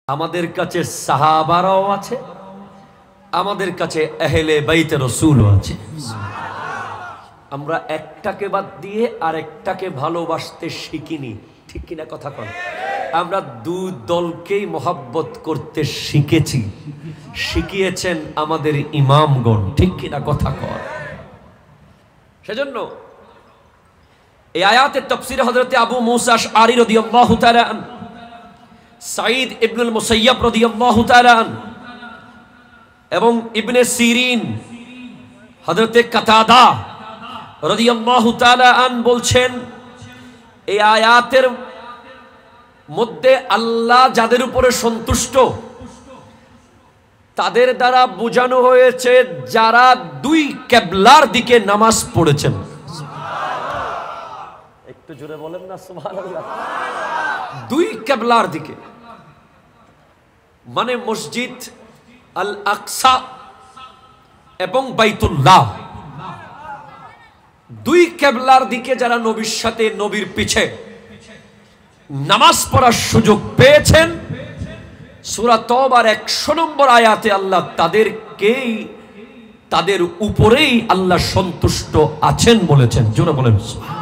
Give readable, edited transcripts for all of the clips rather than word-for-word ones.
আমাদের কাছে সাহাবারাও আছে, আমাদের কাছে আহলে বাইতে রাসূলও আছে। আমরা একটাকে বাদ দিয়ে আরেকটাকে ভালোবাসতে শিখিনি, ঠিক কিনা কথা বল? আমরা দুই দলকেই মহব্বত করতে শিখেছি, শিখিয়েছেন আমাদের ইমামগণ, ঠিক কিনা কথা কর। সেজন্য এই আয়াতের তাফসীরে হযরত আবু মুসা আশআরী রাদিয়াল্লাহু তাআলা আন, সাঈদ ইবনুল মুসাইয়্যিব রাদিয়াল্লাহু তাআলা আন এবং ইবনে সিরিন, হযরত কাতাদা রাদিয়াল্লাহু তাআলা আন বলছেন এই আয়াতের মধ্যে আল্লাহ যাদের উপরে সন্তুষ্ট তাদের দ্বারা বোঝানো হয়েছে যারা দুই কিবলার দিকে নামাজ পড়েছেন। একটু জোরে বলেন না সুবহানাল্লাহ। দুই কিবলার দিকে মানে মসজিদ আল আকসা এবং বাইতুল্লাহ, দুই কিবলার দিকে যারা নবীর সাথে নবীর পিছে নামাজ পড়ার সুযোগ পেয়েছেন, সূরা তওবার 100 নম্বর আয়াতে আল্লাহ তাদেরকেই, তাদের উপরেই আল্লাহ সন্তুষ্ট আছেন বলেছেন। জোরে বলেন।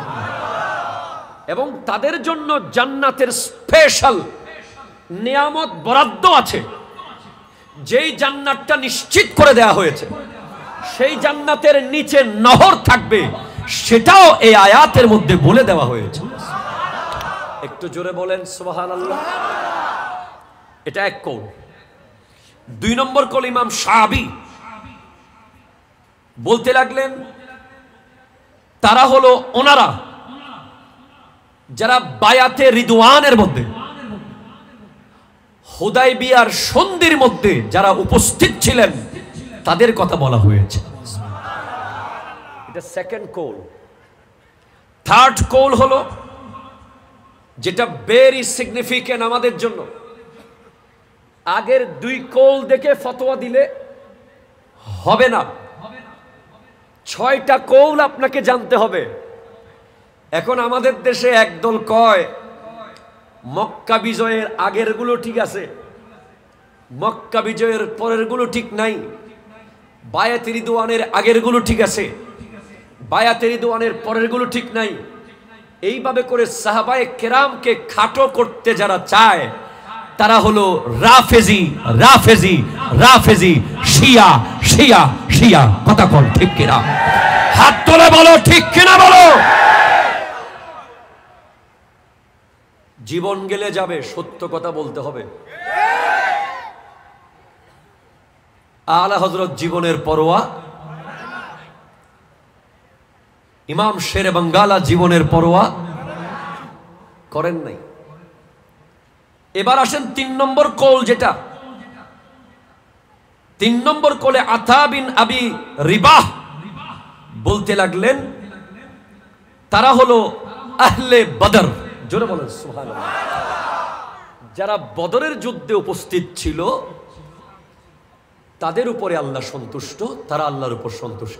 এবং তাদের জন্য জান্নাতের স্পেশাল নিয়ামত বরাদ্দ আছে, যেই জান্নাতটা নিশ্চিত করে দেয়া হয়েছে, সেই জান্নাতের নিচে নহর থাকবে, সেটাও এই আয়াতের মধ্যে বলে দেওয়া হয়েছে। একটু জোরে বলেন সুবহানাল্লাহ। এটা এক কৌল। দুই নম্বর কৌল ইমাম শাআবী বলতে লাগলেন তারা হলো ওনারা যারা বায়াতে রিদওয়ানের মধ্যে, হুদায়বিয়ার সন্ধির মধ্যে যারা উপস্থিত ছিলেন, তাদের কথা বলা হয়েছে। এটা সেকেন্ড কৌল। থার্ড কৌল হলো যেটা ভেরি সিগনিফিকেন্ট আমাদের জন্য। আগের দুই কৌল দেখে ফতোয়া দিলে হবে না, 6টা কৌল আপনাকে জানতে হবে। এখন আমাদের দেশে একদল কয় মক্কা বিজয়ের আগের গুলো ঠিক আছে, মক্কা বিজয়ের পরের গুলো ঠিক নাই, বায়াতে রিদওয়ানের আগের গুলো ঠিক আছে, বায়াতে রিদওয়ানের পরের গুলো ঠিক নাই। এইভাবে করে সাহাবায়ে কেরামকে খাটো করতে যারা চায় তারা হলো রাফেজি, রাফেজি, রাফেজি, শিয়া, শিয়া, শিয়া। কথা বল ঠিক কিনা? হাত তুলে বলো ঠিক কিনা বলো। জীবন গেলে যাবে, সত্য কথা বলতে হবে। আলা হযরত জীবনের পরোয়া, ইমাম শেরে বাঙ্গালা জীবনের পরোয়া করেন নাই। এবার আসেন 3 নম্বর কৌল, যেটা 3 নম্বর কোলে আতা বিন আবি রিবাহ বলতে লাগলেন তারা হলো আহলে বদর। জোরে বলেন সুবহানাল্লাহ। যারা বদরের যুদ্ধে উপস্থিত ছিল তাদের উপরে আল্লাহ সন্তুষ্ট, তারা আল্লাহর উপর সন্তুষ্ট।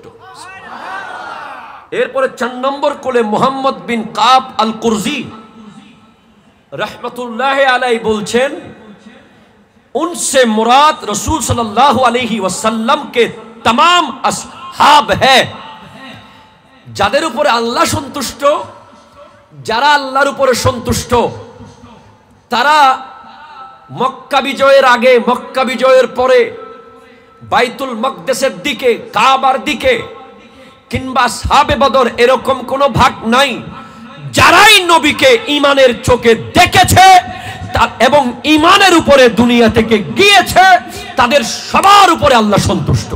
এরপরে 4 নম্বর কোলে মুহাম্মদ বিন কাব আল কুরজি रहमतुल्लाह अलैहि बोलছেন उनसे मुराद रसूल सल्लल्लाहु अलैहि वसल्लम के तमाम असहाब है। যাদের উপরে আল্লাহ সন্তুষ্ট, যারা আল্লাহর উপরে সন্তুষ্ট, তারা মক্কা বিজয়ের আগে, মক্কা বিজয়ের পরে বাইতুল মাকদেসের দিকে, কাবার দিকে কিংবা আসহাবে বদর এরকম কোনো ভাগ নাই। যারাই নবীকে ঈমানের চোখে দেখেছে এবং ঈমানের উপরে দুনিয়া থেকে গিয়েছে, তাদের সবার উপরে আল্লাহ সন্তুষ্ট।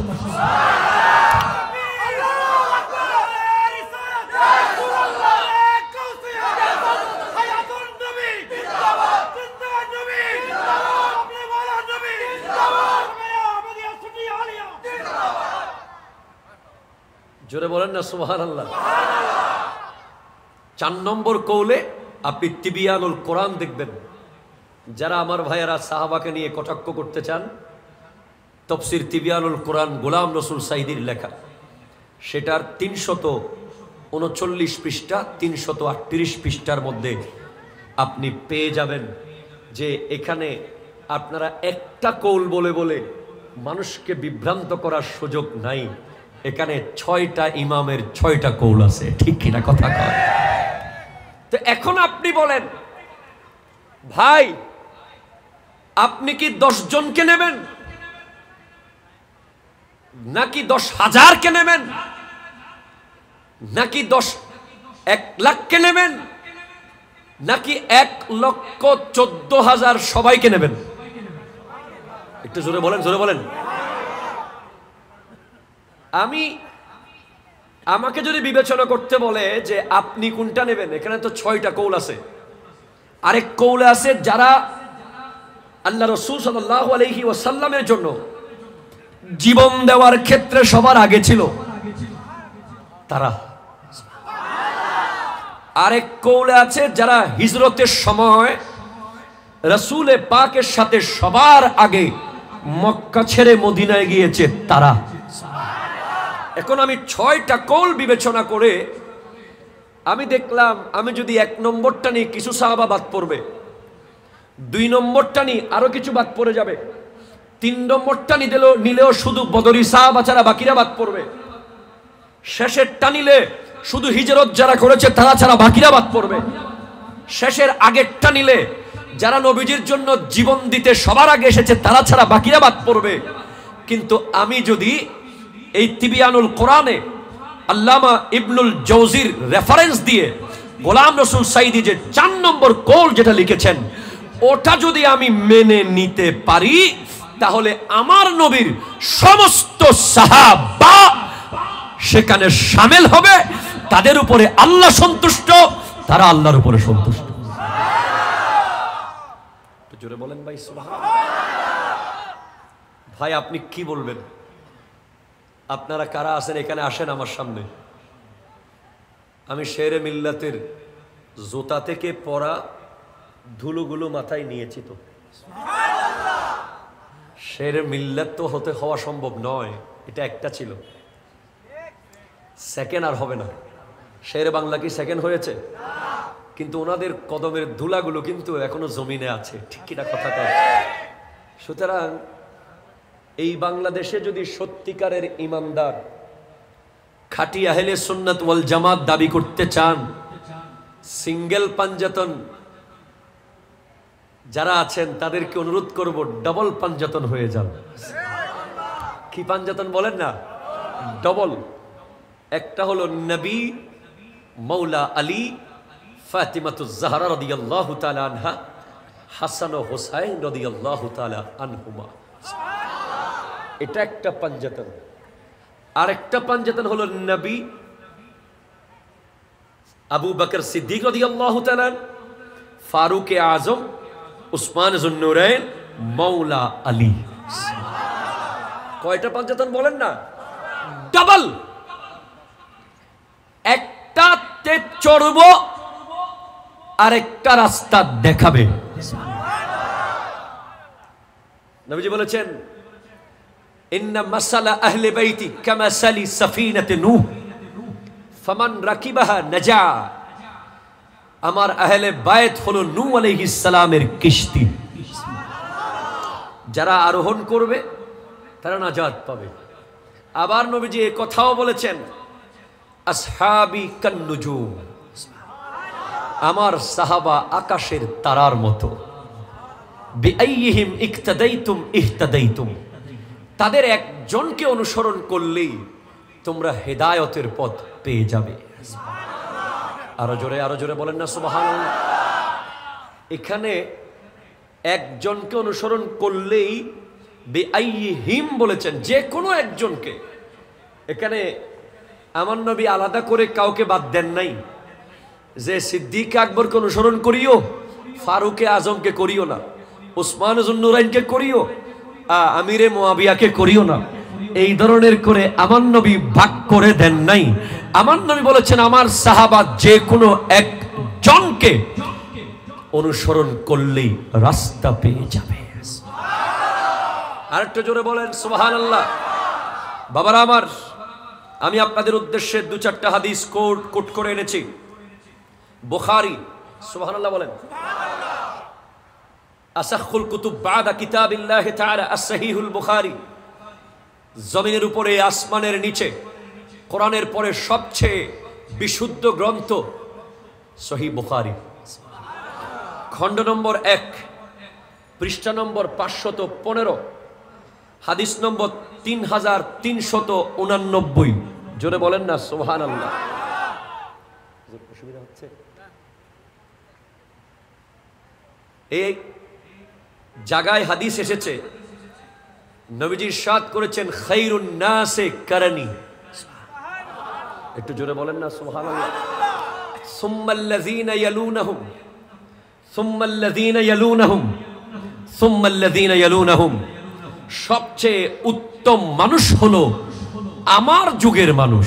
জোরে বলেন না সুবহানাল্লাহ। 4 নম্বর কৌলে আপনি তিবিয়ানুল কোরআন দেখবেন। যারা আমার ভাইয়েরা সাহাবাকে নিয়ে কটাক্ষ করতে চান, তফসির তিবিয়ানুল কোরআন গোলাম রসুল সাইদির লেখা, সেটার 339 পৃষ্ঠা 338 পৃষ্ঠার মধ্যে আপনি পেয়ে যাবেন যে এখানে আপনারা একটা কৌল বলে বলে মানুষকে বিভ্রান্ত করার সুযোগ নাই। এখানে 6টা ইমামের 6টা কৌল আছে, ঠিক কিনা কথা কয়? তো এখন আপনি বলেন ভাই, আপনি কি 10 জনকে নেবেন নাকি 10,000-কে নেবেন নাকি 1 লাখকে নেবেন নাকি 1,14,000 সবাইকে নেবেন? একটু জোরে বলেন, জোরে বলেন। আমাকে যদি বিবেচনা করতে বলে যে আপনি কোনটা নেবেন, এখানে তো 6টা কৌল আছে। আরেক কৌলে আছে যারা আল্লাহ রাসূল সাল্লাল্লাহু আলাইহি ওয়াসাল্লামের জন্য জীবন দেওয়ার ক্ষেত্রে সবার আগে ছিল তারা। আরেক কৌলে আছে যারা হিজরতের সময় রাসূল পাকের সাথে সবার আগে মক্কা ছেড়ে মদিনায় গিয়েছে তারা। এখন আমি 6টা কৌল বিবেচনা করে আমি দেখলাম, আমি যদি 1 নম্বরটা নিই কিছু সাহাবা বাদ পড়বে, 2 নম্বরটা নিই আরো কিছু বাদ পড়ে যাবে, 3 নম্বরটা নিলেও শুধু বদরি সাহাবা ছাড়া বাকিরা বাদ পড়বে, শেষেরটা নিলে শুধু হিজরত যারা করেছে তারা ছাড়া বাকিরা বাদ পড়বে, শেষের আগেরটা নিলে যারা নবীজির জন্য জীবন দিতে সবার আগে এসেছে তারা ছাড়া বাকিরা বাদ পড়বে। কিন্তু আমি যদি এই তিবিয়ানুল কোরআনে আল্লামা ইবনুল জৌজির রেফারেন্স দিয়ে গোলাম রসুল সাইদি যে 4 নম্বর কৌল যেটা লিখেছেন ওটা যদি আমি মেনে নিতে পারি, তাহলে আমার নবীর সমস্ত সাহাবা সেখানে শামিল হবে। তাদের উপরে আল্লাহ সন্তুষ্ট, তারা আল্লাহর উপরে সন্তুষ্ট। জোরে বলেন ভাই সুবহানাল্লাহ। ভাই আপনি কি বলবেন? আপনারা কারা আছেন এখানে আসেন আমার সামনে। আমি শেরে মিল্লাতের জুতা থেকে পরা ধুলোগুলো মাথায় নিয়েছি। তো শেরে মিল্লাত তো হওয়া সম্ভব নয়, এটা একটা ছিল, সেকেন্ড আর হবে না। শেরে বাংলা কি সেকেন্ড হয়েছে? কিন্তু ওনাদের কদমের ধুলাগুলো কিন্তু এখনো জমিনে আছে, ঠিক কিনা কথা কয়? সুতরাং এই বাংলাদেশে যদি সত্যিকারের ইমানদার খাঁটি আহলে সুন্নাত ওয়াল জামাত দাবি করতে চান, সিঙ্গেল পাঞ্জাতন যারা আছেন তাদেরকে অনুরোধ করব ডবল পাঞ্জাতন হয়ে যান। কি পাঞ্জাতন বলেন না? ডবল। একটা হলো নবী, মৌলা আলী, ফাতিমাতুজ জাহরা রাদিয়াল্লাহু তাআলা আনহা, হাসান ও হুসাইন রাদিয়াল্লাহু তাআলা আনহুমা। এটা একটা পাঞ্জাতন। আরেকটা পাঞ্জাতন হলো নবী, আবু বকর সিদ্দিক রাদিয়াল্লাহু তাআলা, ফারুক আজম, উসমান যুন্নুরাইন, মৌলা আলী। কয়টা পাঞ্জাতন বলেন না? ডাবল। একটাতে চড়ব, আরেকটা রাস্তা দেখাবে। নবীজি বলেছেন, ইন্না মাসালা আহলে বাইতি কামাসালি সাফিনাতে নূহ ফামান রাকিবাহা নাজা। আমার আহলে বায়ত হলো নূহ আলাইহিস সালামের কিস্তি, যারা আরোহণ করবে তারা নাজাত পাবে। আবার নবীজি এই কথাও বলেছেন, আসহাবি কান্নুজুম, আমার সাহাবা আকাশের তারার মতো, বিআইয়িহিম ইক্তাদাইতুম ইহতাদাইতুম, তাদের একজনকে অনুসরণ করলেই তোমরা হেদায়েতের পথ পেয়ে যাবে। আরো জোরে বলেন না সুবহানাল্লাহ। এখানে একজনকে অনুসরণ করলেই বিআইয়িহিম বলেছেন, যে কোনো একজনকে। এখানে আমার নবী আলাদা করে কাউকে বাদ দেন নাই, যে সিদ্দিক আকবরকে অনুসরণ করিও, ফারুকে আজমকে করিও না, উসমান যুন্নুরাইনকে করিও, আমিরে মুয়াবিয়াকে করিও না। এই ধরনের করে আমার নবী ভাগ করে দেন নাই। আমার নবী বলেছেন, আমার সাহাবা যে কোনো একজনকে অনুসরণ করলেই রাস্তা পেয়ে যাবে। আরেকটু জোরে বলেন সুবহানাল্লাহ। বাবারা আমার, আমি আপনাদের উদ্দেশ্যে 2-4টা হাদিস কোট করে এনেছি। বুখারী, সুবহানাল্লাহ বলেন। আসাখুল কুতুব বাদা কিতাবিল্লাহ তাআলা as-সহিহুল বুখারী, জমিনের উপরে আসমানের নিচে কোরআনের পরে সবচেয়ে বিশুদ্ধ গ্রন্থ সহিহ বুখারী, খণ্ড নম্বর 1, পৃষ্ঠা নম্বর 515, হাদিস নম্বর 3389। জোরে বলেন না সুবহানাল্লাহ। অসুবিধা হচ্ছে? এই জায়গায় হাদিস এসেছে, নবীজি ইরশাদ করেছেন খায়রুন নাসে কারানি। একটু জোরে বলেন না সুবহানাল্লাহ। সুম্মাল্লাযীনা ইয়ালুনাহুম, সুম্মাল্লাযীনা ইয়ালুনাহুম, সুম্মাল্লাযীনা ইয়ালুনাহুম। সবচেয়ে উত্তম মানুষ হলো আমার যুগের মানুষ।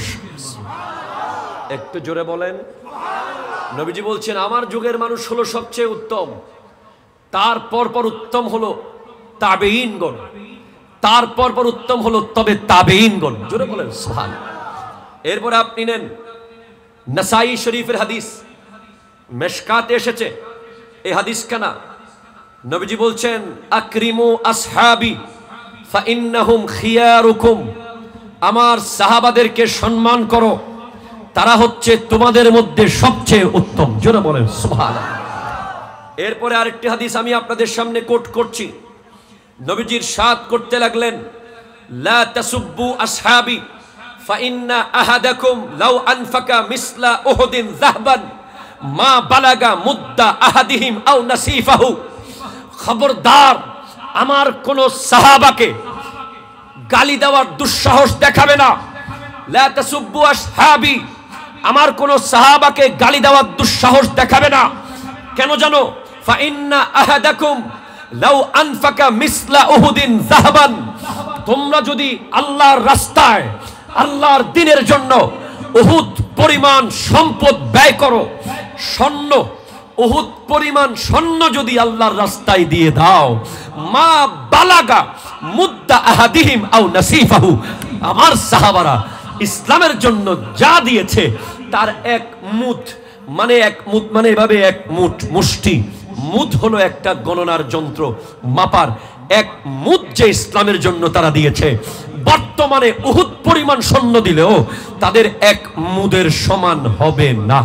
একটু জোরে বলেন। নবীজি বলছেন আমার যুগের মানুষ হলো সবচেয়ে উত্তম, তারপর পর উত্তম হলো তাবেঈনগণ, তারপর পর উত্তম হলো তবে তাবেঈনগণ। জোরে বলেন সুবহানাল্লাহ। এরপরে আপনি নেন নাসাই শরীফের হাদিস, মেশকাতে এসেছে এই হাদিস কানা। নবীজি বলছেন আকরিমু আসহাবি ফাইন্নাহুম খিয়ারুকুম, আমার সাহাবাদেরকে সম্মান করো, তারা হচ্ছে তোমাদের মধ্যে সবচেয়ে উত্তম। জোরে বলেন সুবহানাল্লাহ। এরপরে আরেকটি হাদিস আমি আপনাদের সামনে কোট করছি। নবীজি ইরশাদ করতে লাগলেন লা তাসুব্বু আসহাবি ফাইন্না আহাদাকুম লাউ আনফাকা মিসলা উহুদিন যাহবান মা বালাগা মুদ্দা আহাদিহিম আও নাসিফাহু। খবরদার আমার কোন সাহাবাকে গালি দেওয়ার দুঃসাহস দেখাবে না। লা তাসুব্বু আসহাবি, আমার কোন সাহাবাকে গালি দেওয়ার দুঃসাহস দেখাবে না। কেন জানো? ফাইন্না আহাদাকুম লাউ আনফাকা মিসলা উহুদিন যাহবান, তোমরা যদি আল্লাহর রাস্তায় আল্লাহর দ্বীনের জন্য উহুদ পরিমাণ সম্পদ ব্যয় করো, স্বর্ণ উহুদ পরিমাণ স্বর্ণ যদি আল্লাহর রাস্তায় দিয়ে দাও, মা বালাগা মুদ্দা আহাদিহিম আও নাসিফাহু, আমার সাহাবারা ইসলামের জন্য যা দিয়েছে তার এক মুঠ, মানে এক মুঠ মানে এভাবে এক মুঠ, মুষ্টি। মুঠ হলো একটা গণনার যন্ত্র, মাপার। এক মুঠ যে ইসলামের জন্য তারা দিয়েছে, বর্তমানে উহুদ পরিমাণ স্বর্ণ দিলেও তাদের এক মুদের সমান হবে না।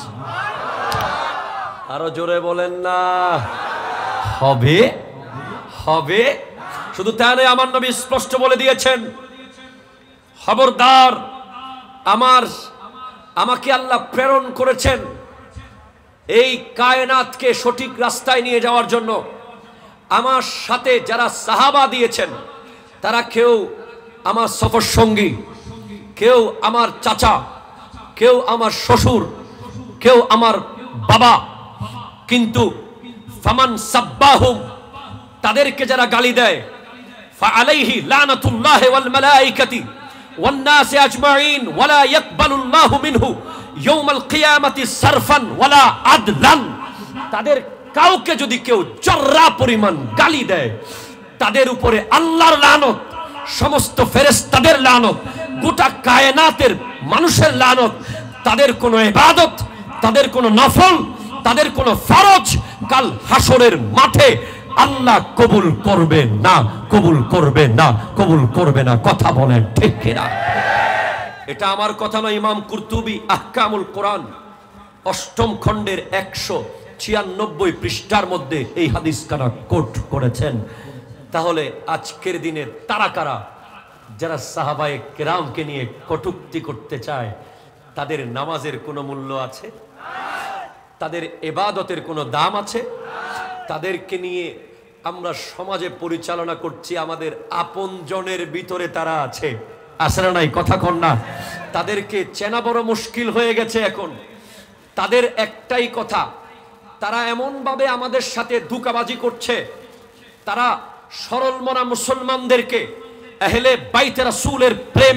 আরো জোরে বলেন না। হবে, হবে। শুধু তাই নয়, আমার নবী স্পষ্ট বলে দিয়েছেন খবরদার, আমাকে আল্লাহ প্রেরণ করেছেন এই কায়নাতকে সঠিক রাস্তায় নিয়ে যাওয়ার জন্য। আমার সাথে যারা সাহাবা দিয়েছেন তারা কেউ আমার সফর সঙ্গী, কেউ আমার চাচা, কেউ আমার শ্বশুর, কেউ আমার বাবা, কিন্তু ফামান সাব্বাহুম, তাদেরকে যারা গালি দেয়, ফাআলাইহি লানাতুল্লাহি ওয়াল মালাইকাতি ওয়ান নাসি আজমাইন ওয়ালা ইয়াকবালুল্লাহু মিনহু ইয়াউমাল কিয়ামাতি সারফান ওয়ালা আদলান। তাদের কাউকে যদি কেউ জর্রা পরিমাণ গালি দেয়, তাদের উপরে আল্লাহর লানত, সমস্ত ফেরেশতাদের লানত, গোটা কায়নাতের মানুষের লানত। তাদের কোনো ইবাদত, তাদের কোনো নফল, তাদের কোনো ফরজ কাল হাসরের মাঠে আল্লাহ কবুল করবে না, কবুল করবে না, কবুল করবে না। কথা বলেন ঠিক কিনা? এটা আমার কথা নয়, ইমাম কুরতুবী আহকামুল কোরআন 8ম খণ্ডের 196 পৃষ্ঠার মধ্যে এই হাদিস কানা কোট করেছেন। তাহলে আজকের দিনে তারা কারা যারা সাহাবায়ে কেরামকে নিয়ে কটূক্তি করতে চায়? তাদের নামাজের কোনো মূল্য আছে? তাদের ইবাদতের কোনো দাম আছে? তাদেরকে নিয়ে আমরা সমাজে পরিচালনা করছি, আমাদের আপনজনের ভিতরে তারা আছে, আসলে নাই? কথা কন না। তাদেরকে চেনা বড় মুশকিল হয়ে গেছে এখন। তাদের একটাই কথা, তারা এমন ভাবে আমাদের সাথে ধোঁকাবাজি করছে, তারা সরল মনা মুসলমানদেরকে আহলে বাইতে রাসূলের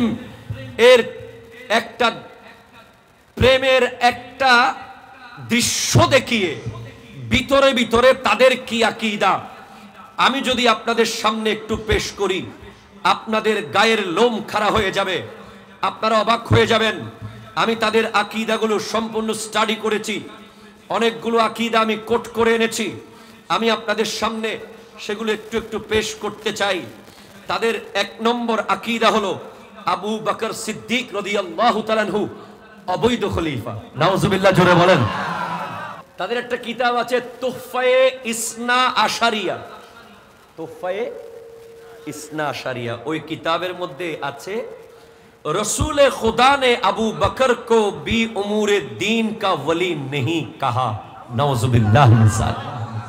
প্রেমের একটা দৃশ্য দেখিয়ে ভিতরে ভিতরে তাদের কি আকীদা আমি যদি আপনাদের সামনে একটু পেশ করি, আপনাদের গায়ের লোম খাড়া হয়ে যাবে, আপনারা অবাক হয়ে যাবেন। আমি তাদের আকীদাগুলো সম্পূর্ণ স্টাডি করেছি, অনেকগুলো আকীদা আমি কোট করে এনেছি। আমি আপনাদের সামনে সেগুলো একটু একটু পেশ করতে চাই। তাদের 1 নম্বর আকীদা হলো আবু বকর সিদ্দিক রাদিয়াল্লাহু তাআলা আনহু অবৈধ খলিফা। নাউজুবিল্লাহ, জোরে বলেন। তাদের একটা কিতাব আছে তুহফায়ে ইসনা আশারিয়া, তুহফায়ে ইসনা আশারিয়া। ওই কিতাবের মধ্যে আছে रसूल खुदा ने अबू बकर को भी उमूरे दीन का वली नहीं कहा। नाउजुबिल्लाह मिन ज़ालिक।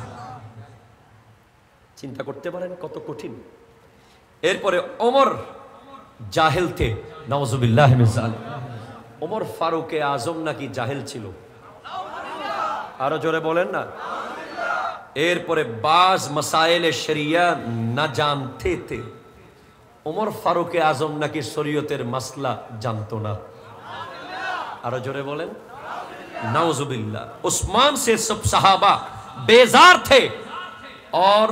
চিন্তা করতে পারেন কত কঠিন। এরপরে ওমর জাহেল थे। নাউজুবিল্লাহ মিন ज़ालिक। ওমর ফারুকে আজম নাকি জাহেল ছিল। আরো জোরে বলেন না। এরপরে বাজ মাসাইলে শরিয়া না জানতে थे। ওমর ফারুকে আজম নাকি শরীয়তের মাসলা जानतो ना। আরো জোরে বলেন नाउजुबिल्लाह। उस्मान से सब सहाबा बेजार थे और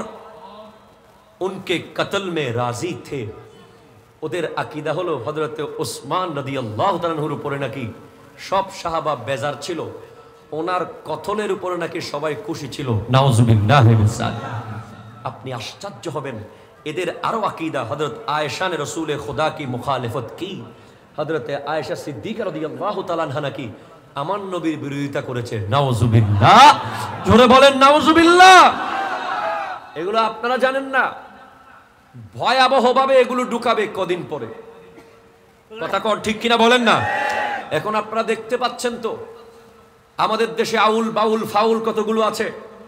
उनके कत्ल में राजी थे। ওদের আকীদা হলো হযরত উসমান রাদিয়াল্লাহু তাআলা আনহুর উপরে নাকি সব সাহাবা বেজার ছিল, ওনার কতলের উপরে নাকি সবাই খুশি ছিল। নাউজুবিল্লাহ মিন যালিক। আপনি আশ্চর্য হবেন। এদের আরো আকীদা হযরত আয়েশা ने रसूल खुदा की मुखालिफत की। হযরত আয়েশা সিদ্দিকা রাদিয়াল্লাহু তাআলা আনহা নাকি আমার নবীর বিরোধিতা করেছে। নাউজুবিল্লাহ, জোরে বলেন নাউজুবিল্লাহ। এগুলো আপনারা জানেন না, ভয়াবহভাবে এগুলো ঢুকাবে কদিন পরে। কথা কর ঠিক কিনা বলেন না। এখন আপনারা দেখতে পাচ্ছেন তো আমাদের দেশে আউল বাউল ফাউল কতগুলো আছে,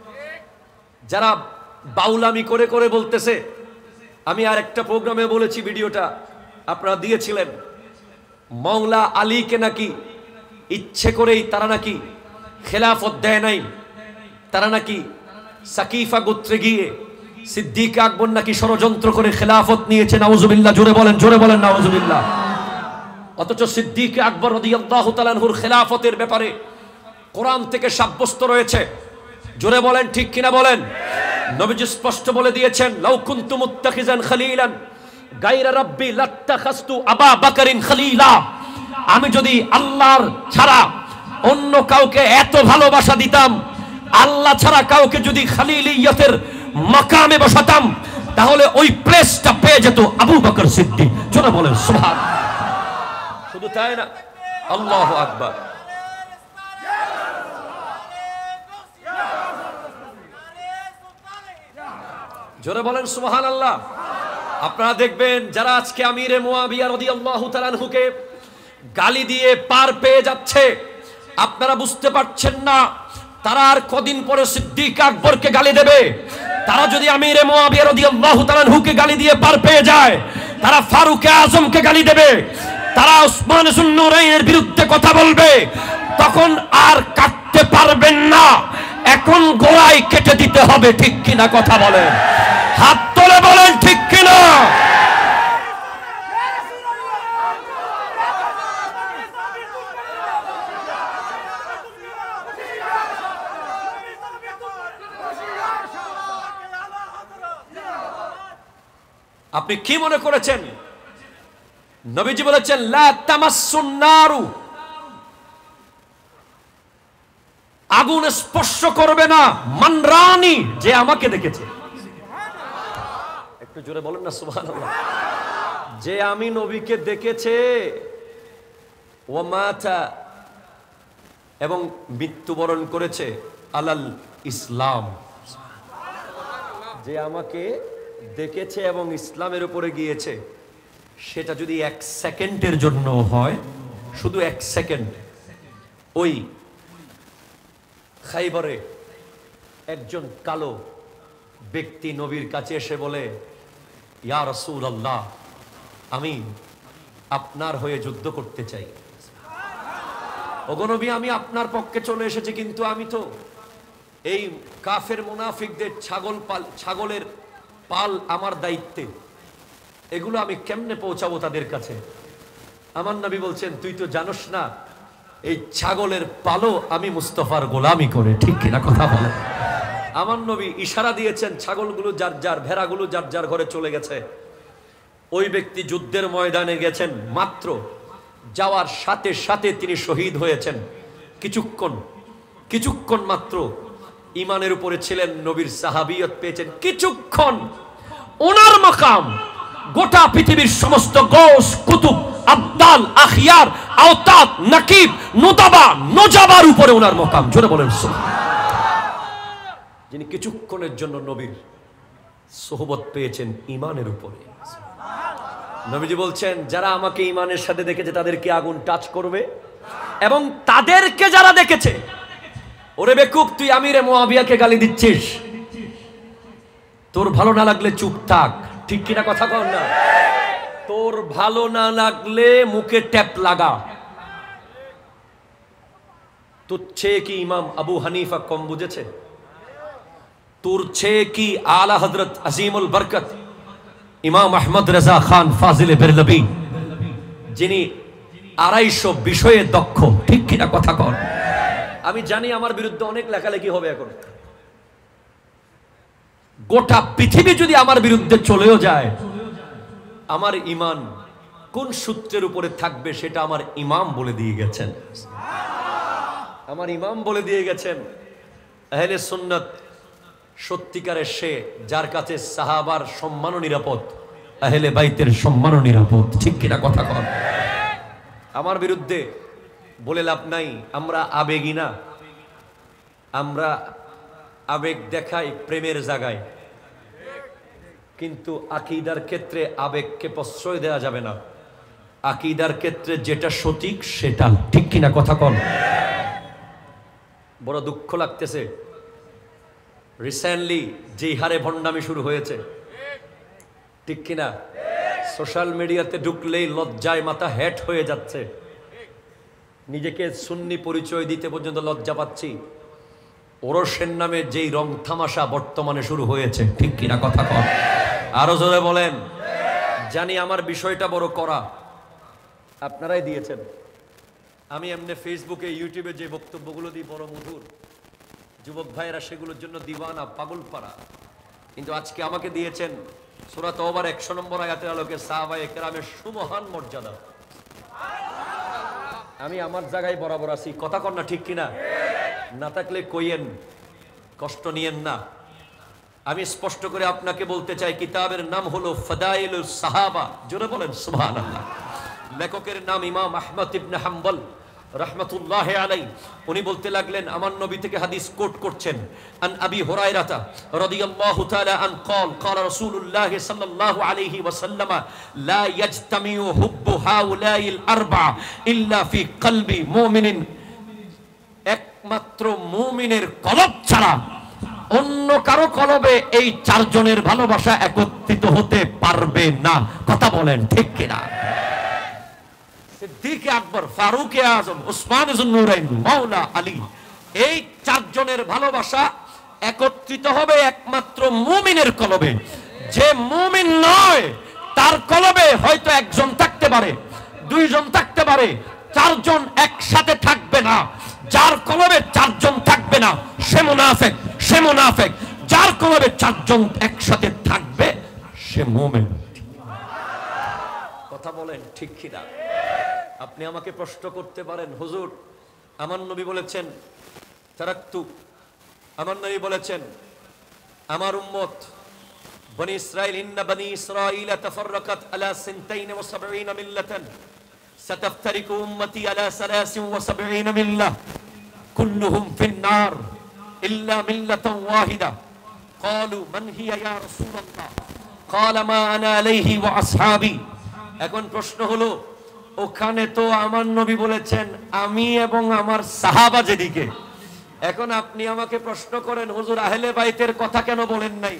যারা বাউলামি করে করে বলতেছে। আমি আর একটা প্রোগ্রামে বলেছি, ভিডিওটা আপনারা দিয়েছিলেন, মওলা আলীকে নাকি ইচ্ছে করেই তারা নাকি খেলাফত দেয় নাই, তারা নাকি সাকিফা গোত্রে গিয়ে সিদ্দিক আকবর নাকি ষড়যন্ত্র করে খেলাফত নিয়েছে। নাউজুবিল্লাহ, জোরে বলেন, জোরে বলেন নাউজুবিল্লাহ। অথচ সিদ্দিক আকবর রাদিয়াল্লাহু তাআলা আনহুর খেলাফতের ব্যাপারে কোরআন থেকে সাব্যস্ত রয়েছে। জোরে বলেন ঠিক কিনা বলেন। নবীজি স্পষ্ট বলে দিয়েছেন, লাউ কুনতু মুত্তাখিজান খলিলান গায়রা রাব্বি লাত্তাখাস্তু আবা বকরিন খলিলা। আমি যদি আল্লাহর ছাড়া অন্য কাউকে এত ভালোবাসা দিতাম, আল্লাহ ছাড়া কাউকে যদি খলিলিয়তের মাকামে বসাতাম, তাহলে ওই প্লেসটা পেয়ে যেত আবু বকর সিদ্দিক। জোরে বলেন সুবহানাল্লাহ। শুধু তাই না, আল্লাহু আকবার। জোরে বলেন সুবহানাল্লাহ। আপনারা দেখবেন যারা আজকে আমিরে মুয়াবিয়া রাদিয়াল্লাহু তাআলা আনহুকে গালি দিয়ে পার পেয়ে যাচ্ছে, আপনারা বুঝতে পারছেন না তারা আর কদিন পরে সিদ্দিক আকবরকে গালি দেবে। তারা যদি আমিরে মুয়াবিয়া রাদিয়াল্লাহু তাআলা আনহুকে গালি দিয়ে পার পেয়ে যায়, তারা ফারুক আজমকে গালি দেবে, তারা উসমান যুন্নুরাইনের বিরুদ্ধে কথা বলবে। তখন আর কাটতে পারবেন না, এখন গোড়ায় কেটে দিতে হবে। ঠিক কিনা কথা বলেন, হাত তুলে বলেন ঠিক কিনা। আপনি কি মনে করেছেন? নবীজি বলেছেন লা তামাসসুন নারু, আগুন স্পর্শ করবে না মানরানি, যে আমাকে দেখেছে। একটু জোরে বলেন না সুবহানাল্লাহ। যে আমি নবীকে দেখেছে, ওয়া মাতা, এবং মৃত্যুবরণ করেছে আলাল ইসলাম। যে আমাকে দেখেছে এবং ইসলামের উপরে গিয়েছে, সেটা যদি 1 সেকেন্ডের জন্য হয়, শুধু 1 সেকেন্ড, ওই খাইবরে একজন কালো ব্যক্তি নবীর কাছে এসে বলে, ইয়া রাসূলুল্লাহ, আমি আপনার হয়ে যুদ্ধ করতে চাই। ওগো নবী, আমি আপনার পক্ষে চলে এসেছি, কিন্তু আমি তো এই কাফের মুনাফিকদের ছাগলের পাল আমার দায়িত্বে, এগুলো আমি কেমনে পৌঁছাবো তাদের কাছে? আমার নবী বলছেন, তুই তো জানোস না এই ছাগলের পালও আমি মুস্তাফার গোলামি করে। ঠিক কিনা কথা বলে। আমার নবী ইশারা দিয়েছেন, ছাগলগুলো যার যার, ভেড়াগুলো যার যার ঘরে চলে গেছে। ওই ব্যক্তি যুদ্ধের ময়দানে গেছেন, মাত্র যাওয়ার সাথে সাথে তিনি শহীদ হয়েছেন। কিছুক্ষণ মাত্র ইমানের উপরে ছিলেন, নবীর সাহাবিয়ত পেয়েছেন, কিছুক্ষণ ওনার মাকাম গোটা পৃথিবীর সমস্ত গোস কুতুব আবদাল আখিয়ার আওতাদ নাকিব নুতাবা নজাবার উপরে ওনার মাকাম। জোরে বলেন সুবহানাল্লাহ। যিনি কিছুক্ষণের জন্য নবীর সোহবত পেয়েছেন ইমানের উপরে। নবীজি বলছেন, যারা আমাকে ইমানের সাথে দেখেছে তাদেরকে আগুন টাচ করবে, এবং তাদেরকে যারা দেখেছে, ওরে বেকুব তুই আমিরে মুআবিয়াকে গালি দিচ্ছিস, তোর ভালো না লাগলে চুপ থাক, ঠিক কিনা কথা কর না? তোর ভালো না লাগলে মুখে ট্যাপ লাগা। তোর চেয়ে কি ইমাম আবু হানিফা কম বুঝেছে? তোর চেয়ে কি আলা হযরত আজিমুল বরকত ইমাম আহমদ রাজা খান ফাজিলে বেরলভী, যিনি 250 বিষয়ে দক্ষ, ঠিক কিনা কথা কর? আমি জানি আমার বিরুদ্ধে অনেক লেখালেখি হবে এখন, গোটা পৃথিবী যদি আমার বিরুদ্ধে চলেও যায়, আমার ঈমান কোন সূত্রের উপরে থাকবে সেটা আমার ইমাম বলে দিয়ে গেছেন। আমার ইমাম বলে দিয়ে গেছেন, আহলে সুন্নাত সত্যিকারের সে যার কাছে সাহাবার সম্মানও নিরাপদ, আহলে বাইতের সম্মানও নিরাপদ, ঠিক কিনা কথা কর? আমার বিরুদ্ধে বলে লাভ নাই। আমরা আবেগী না, আমরা আবেগ দেখাই প্রেমের জায়গায়, কিন্তু আকীদার ক্ষেত্রে আবেগকে প্রশ্রয় দেওয়া যাবে না। আকীদার ক্ষেত্রে যেটা সঠিক সেটা, ঠিক কিনা কথা কন? বড় দুঃখ লাগতেছে, রিসেন্টলি যেই হারে ভণ্ডামি শুরু হয়েছে, ঠিক কিনা? সোশ্যাল মিডিয়াতে ঢুকলেই লজ্জায় মাথা হেট হয়ে যাচ্ছে, নিজেকে সুন্নি পরিচয় দিতে পর্যন্ত লজ্জা পাচ্ছি। ওরসের নামে যেই রং তামাশা বর্তমানে শুরু হয়েছে, ঠিক কিনা কথা কর? আরো জোরে বলেন। জানি আমার বিষয়টা বড় করা, আপনারাই দিয়েছেন। আমি এমনি ফেসবুকে ইউটিউবে যে বক্তব্যগুলো দিই বড় মধুর, যুবক ভাইয়েরা সেগুলোর জন্য দিওয়ানা, পাগল পাড়া। কিন্তু আজকে আমাকে দিয়েছেন সূরা তওবার 100 নম্বর আয়াতের আলোকে সাহাবায়ে কেরামের সুমহান মর্যাদা। আমি আমার জায়গায় বরাবর আছি, কথা কর না, ঠিক কিনা? না থাকলে কইয়েন, কষ্ট নিয়েন না। আমি স্পষ্ট করে আপনাকে বলতে চাই, কিতাবের নাম হলো ফাদাইলুস সাহাবা। জোরে বলেন সুবহানাল্লাহ। লেখকের নাম ইমাম আহমদ ইবনে হাম্বল রাহমাতুল্লাহি আলাইহি। উনি বলতে লাগলেন, আমার নবী থেকে হাদিস কোট করছেন, আন আবি হুরায়রাতা রাদিয়াল্লাহু তাআলা আন ক্বাল ক্বালা রাসূলুল্লাহ সাল্লাল্লাহু আলাইহি ওয়াসাল্লাম লা ইয়াজতামিউ হুব্বু হাউলাইল আরবা ইল্লা ফি কলবি মুমিনিন। একমাত্র মুমিনের কলব ছাড়া অন্য কারো কলবে এই চারজনের ভালোবাসা একত্রিত হতে পারবে না। কথা বলেন, ঠিক কিনা? সিদ্দিক আকবর, ফারুক আজম, উসমান যুন্নুরাইন, মাওলা আলী, এই চারজনের ভালোবাসা একত্রিত হবে একমাত্র মুমিনের কলবে। যে মুমিন নয় তার কলবে হয়তো একজন থাকতে পারে, দুইজন থাকতে পারে, চারজন একসাথে থাকবে না। যার কলবে চারজন থাকবে না সে মুনাফিক, সে মুনাফিক। যার কলবে চারজন একসাথে থাকবে সে মুমিন। কথা বলেন, ঠিক কিনা? আপনি আমাকে প্রশ্ন করতে পারেন, হুজুর আমার নবী বলেছেন তারাক্তু, আমার নবী বলেছেন আমার উম্মত বনি ইসরাইল, ইন্না বনি ইসরাইল তাফাররাকাত আলা 72 মিল্লাতান সাতাফতারিকু উম্মতি আলা 73 মিল্লাহ কুল্লুহুম ফিন-নার ইল্লা মিল্লাতান ওয়াহিদা। ক্বালু মান হিয়া ইয়া রাসূলুল্লাহ? ক্বালা মা আনা আলাইহি ওয়া আসহাবি। এখন প্রশ্ন হলো, ওখানে তো আমার নবী বলেছেন আমি এবং আমার সাহাবা যেদিকে। এখন আপনি আমাকে প্রশ্ন করেন, হুজুর আহলে বাইতের কথা কেন বলেন নাই?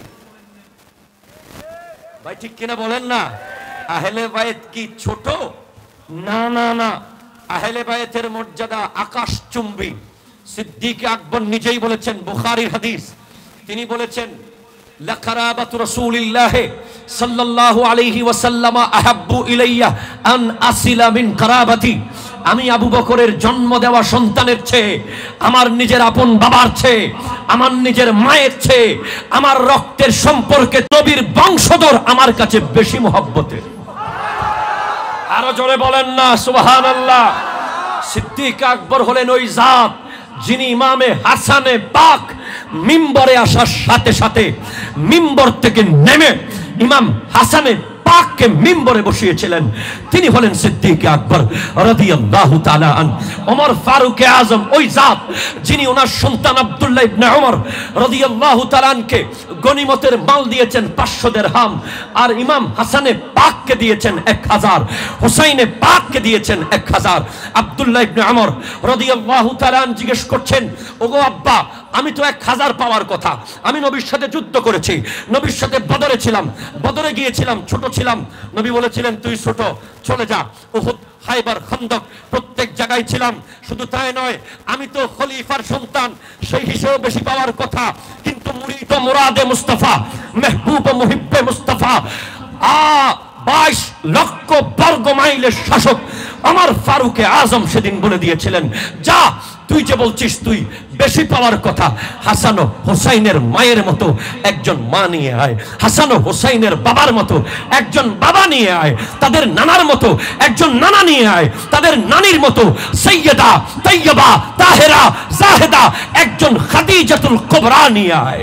ভাই ঠিক কিনা বলেন না? আহলে বাইত কি ছোট? না না না, আহলে বাইতের মর্যাদা আকাশচুম্বী। সিদ্দিক আকবর নিজেই বলেছেন, বুখারীর হাদিস, তিনি বলেছেন লাকারাবাতু রাসূলিল্লাহ সাল্লাল্লাহু আলাইহি ওয়াসাল্লাম আহাব্বু ইলাইয়া আন আসিলা মিন কারাবাতি। আমি আবু বকরের জন্ম দেওয়া সন্তানের চেয়ে, আমার নিজের আপন বাবার চেয়ে, আমার নিজের মায়ের চেয়ে, আমার রক্তের সম্পর্কে নবীর বংশধর আমার কাছে বেশি মহব্বতের। আরো জোরে বলেন না সুবহানাল্লাহ। সিদ্দিক আকবর হলেন ওই জাত যিনি ইমামে হাসানে পাক মিম্বরে আসার সাথে সাথে মিম্বর থেকে নেমে ইমাম হাসানের পাককে মিম্বরে বসিয়েছিলেন। তিনি হলেন সিদ্দিক আকবর রাদিয়াল্লাহু তাআলা আন। ওমর ফারুক আজম ওই জাত যিনি ওনার সন্তান আব্দুল্লাহ ইবনে ওমর রাদিয়াল্লাহু তাআলা আনকে গনিমতের মাল দিয়েছেন 500 দিরহাম, আর ইমাম হাসানে পাককে দিয়েছেন 1000, হুসাইনে পাককে দিয়েছেন 1000। আব্দুল্লাহ ইবনে ওমর রাদিয়াল্লাহু তাআলা আন জিজ্ঞেস করছেন, ওগো আব্বা, আমি তো 1000 পাওয়ার কথা, আমি নবীর সাথে যুদ্ধ করেছি, নবীর সাথে বদরে ছিলাম, বদরে গিয়েছিলাম, ছোট ছিলাম, নবী বলেছিলেন তুই ছোট, চলে যা। উহুদ, খায়বার, খন্দক প্রত্যেক জায়গায় ছিলাম। শুধু তাই নয়, আমি তো খলিফার সন্তান, সেই হিসেবে বেশি পাওয়ার কথা, কিন্তু মুরিদ ও মুরাদে মুস্তাফা, মেহবুব ও মুহিব্বে মুস্তাফা, 22 লক্ষ বর্গ মাইলের শাসক ওমর ফারুক আজম সেদিন বলে দিয়েছিলেন, যা, তুই যে বলছিস তুই বেশি পাওয়ার কথা, হাসান ও হোসাইনের মায়ের মতো একজন মা নিয়ে আয়, হাসান ও হোসাইনের বাবার মতো একজন বাবা নিয়ে আয়, তাদের নানার মতো একজন নানা নিয়ে আয়, তাদের নানির মতো সৈয়দা তৈয়বা তাহেরা জাহেদা একজন খাদিজাতুল কুবরা নিয়ে আয়।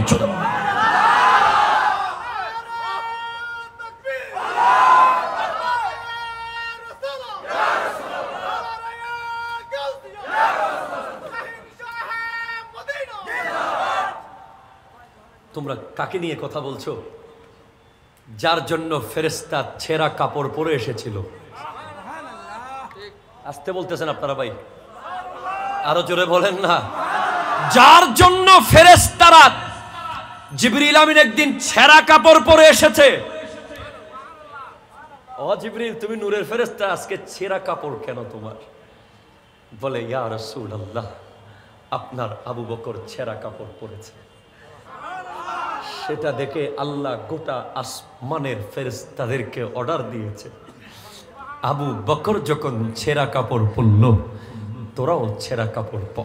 তোমরা কাকে নিয়ে কথা বলছো? যার জন্য ফেরেশতা ছেঁড়া কাপড় পরে এসেছিল। আসতে বলতেছেন আপনারা ভাই, আরো জোরে বলেন না। যার জন্য ফেরেশতারা, জিবরিল আমিন একদিন ছেঁড়া কাপড় পরে এসেছে। ও জিবরিল, তুমি নূরের ফেরেশতা, আজকে ছেঁড়া কাপড় কেন তোমার? বলে, ইয়া রাসূলুল্লাহ, আপনার আবু বকর ছেঁড়া কাপড় পরেছে। সেটা দেখে আল্লাহ গোটা আসমানের ফেরেশতাদেরকে অর্ডার দিয়েছে, আবু বকর যখন ছেঁড়া কাপড় পরল, তোরাও ছেঁড়া কাপড় পর।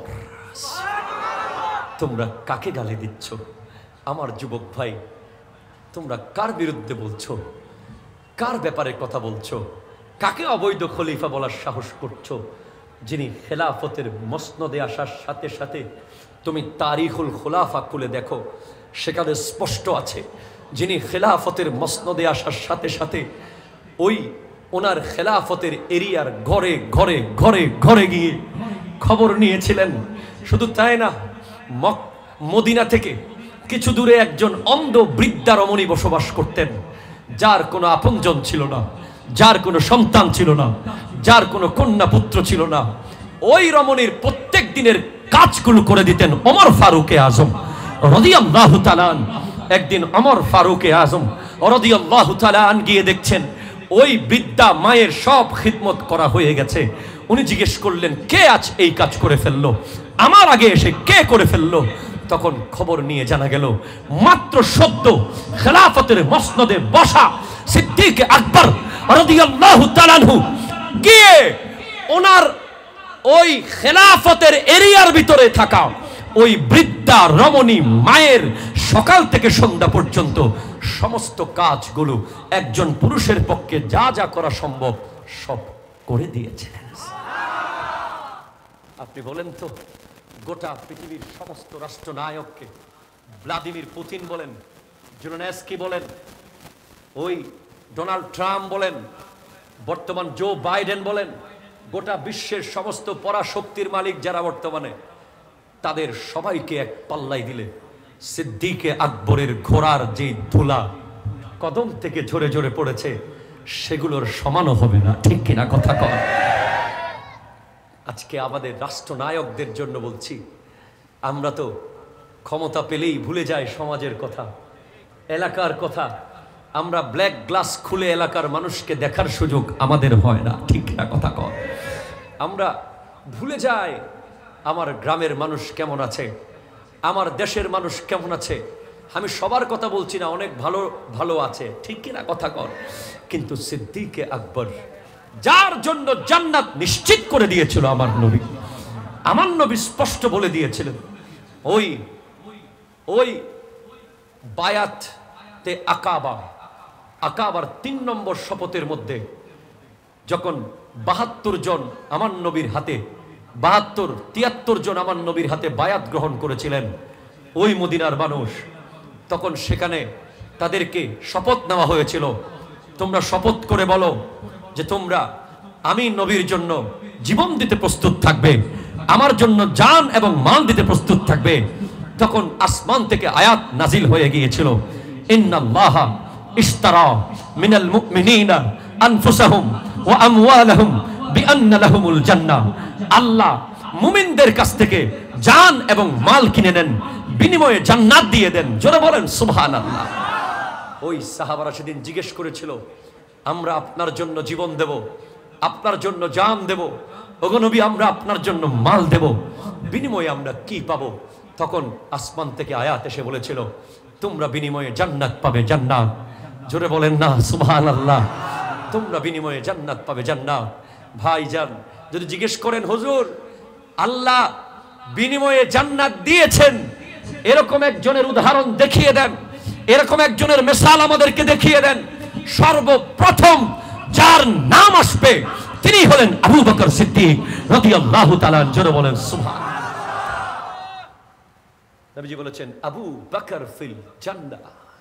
তোমরা কাকে গালি দিচ্ছ? আমার যুবক ভাই, তোমরা কার বিরুদ্ধে বলছো? কার ব্যাপারে কথা বলছো? কাকে অবৈধ খলিফা বলার সাহস করছো? যিনি খেলাফতের মসনদে আসার সাথে সাথে, তুমি তারিখুল খুলাফা খুলে দেখো, সেখানে স্পষ্ট আছে, যিনি খেলাফতের মসনদে আসার সাথে সাথে ওই ওনার খেলাফতের এরিয়ার ঘরে ঘরে ঘরে ঘরে গিয়ে খবর নিয়েছিলেন। শুধু তাই না, মদিনা থেকে কিছু দূরে একজন অন্ধ বৃদ্ধা রমণী বসবাস করতেন, যার কোনো আপনজন ছিল না, যার কোনো সন্তান ছিল না, যার কোনো কন্যা পুত্র ছিল না। ওই রমণীর প্রত্যেক দিনের কাজগুলো করে দিতেন ওমর ফারুক আজম রাদিয়াল্লাহু তাআলা আন। একদিন ওমর ফারুক আজম রাদিয়াল্লাহু তাআলা আন গিয়ে দেখছেন ওই বৃদ্ধা মায়ের সব খিদমত করা হয়ে গেছে। উনি জিজ্ঞেস করলেন, কে আজ এই কাজ করে ফেললো? আমার আগে এসে কে করে ফেললো? তখন খবর নিয়ে জানা গেল, মাত্র সদ্য খেলাফতের মসনদে বসা সিদ্দিক আকবর রাদিয়াল্লাহু তাআলা আনহু গিয়ে ওনার ওই খেলাফতের এরিয়ার ভিতরে থাকা ওই বৃদ্ধা রমণী মায়ের সকাল থেকে সন্ধ্যা পর্যন্ত সমস্ত কাজগুলো একজন পুরুষের পক্ষে যা যা করা সম্ভব সব করে দিয়েছে। আপনি বলেন তো, গোটা পৃথিবীর সমস্ত রাষ্ট্রনায়ককে, ভ্লাদিমির পুতিন বলেন, জেলেনস্কি বলেন, ওই ডোনাল্ড ট্রাম্প বলেন, বর্তমান জো বাইডেন বলেন, গোটা বিশ্বের সমস্ত পরাশক্তির মালিক যারা বর্তমানে, তাদের সবাইকে এক পাল্লাই দিলে সিদ্দিকে আকবরের ঘোড়ার যে ধুলা কদম থেকে ঝরে ঝরে পড়েছে, সেগুলোর সমানও হবে না। ঠিক কিনা কথা কর? আজকে আমাদের রাষ্ট্রনায়কদের জন্য বলছি, আমরা তো ক্ষমতা পেলেই ভুলে যাই সমাজের কথা, এলাকার কথা। আমরা ব্ল্যাক গ্লাস খুলে এলাকার মানুষকে দেখার সুযোগ আমাদের হয় না। ঠিক না কথা কর? আমরা ভুলে যাই আমার গ্রামের মানুষ কেমন আছে, আমার দেশের মানুষ কেমন আছে। আমি সবার কথা বলছি না, অনেক ভালো ভালো আছে, ঠিক কিনা কথা কর? কিন্তু সিদ্দিকে আকবর, যার জন্য জান্নাত নিশ্চিত করে দিয়েছিল আমার নবী, আমার নবী স্পষ্ট বলে দিয়েছিলেন, ওই ওই বায়াতে আকাবার 3 নম্বর শপথের মধ্যে যখন 72 জন আমার নবীর হাতে 73 জন আমার নবীর হাতে বায়াত গ্রহণ করেছিলেন, ওই মদিনার মানুষ। তখন সেখানে তাদেরকে শপথ নেওয়া হয়েছিল, তোমরা শপথ করে বলো যে তোমরা আমি নবীর জন্য জীবন দিতে প্রস্তুত থাকবে, আমার জন্য জান এবং মাল দিতে প্রস্তুত থাকবে। তখন আসমান থেকে আয়াত নাজিল হয়ে গিয়েছিল, ইন্নাল্লাহা ইশতারা মিনাল মুমিনিনা আনফুসাহুম ওয়া আমওয়ালাহুম বিআন্না লাহুমুল জান্নাহ। আল্লাহ মুমিনদের কাছ থেকে জান এবং মাল কিনে নেন, বিনিময়ে জান্নাত দিয়ে দেন। জোরে বলেন সুবহানাল্লাহ। ওই সাহাবারা সেদিন জিজ্ঞেস করেছিল, আমরা আপনার জন্য জীবন দেব, আপনার জন্য জান দেব, ওগো নবী আমরা আপনার জন্য মাল দেব, বিনিময়ে আমরা কি পাবো? তখন আসমান থেকে আয়াত এসে বলেছিল, তোমরা বিনিময়ে জান্নাত পাবে, জান্নাত। জোরে বলেন না সুবহানাল্লাহ। তোমরা বিনিময়ে জান্নাত পাবে, জান্নাত। ভাইজান, যদি জিজ্ঞেস করেন হুজুর আল্লাহ বিনিময়ে জান্নাত দিয়েছেন, এরকম একজনের উদাহরণ দেখিয়ে দেন, এরকম একজনের মিসাল আমাদেরকে দেখিয়ে দেন। সর্বপ্রথম যার নাম আসবে তিনি হলেন আবু বকর সিদ্দিক রাদিয়াল্লাহু তাআলা। জোরে বলেন সুবহানাল্লাহ। নবীজি বলেছেন, আবু বকর ফিল জান্নাহ,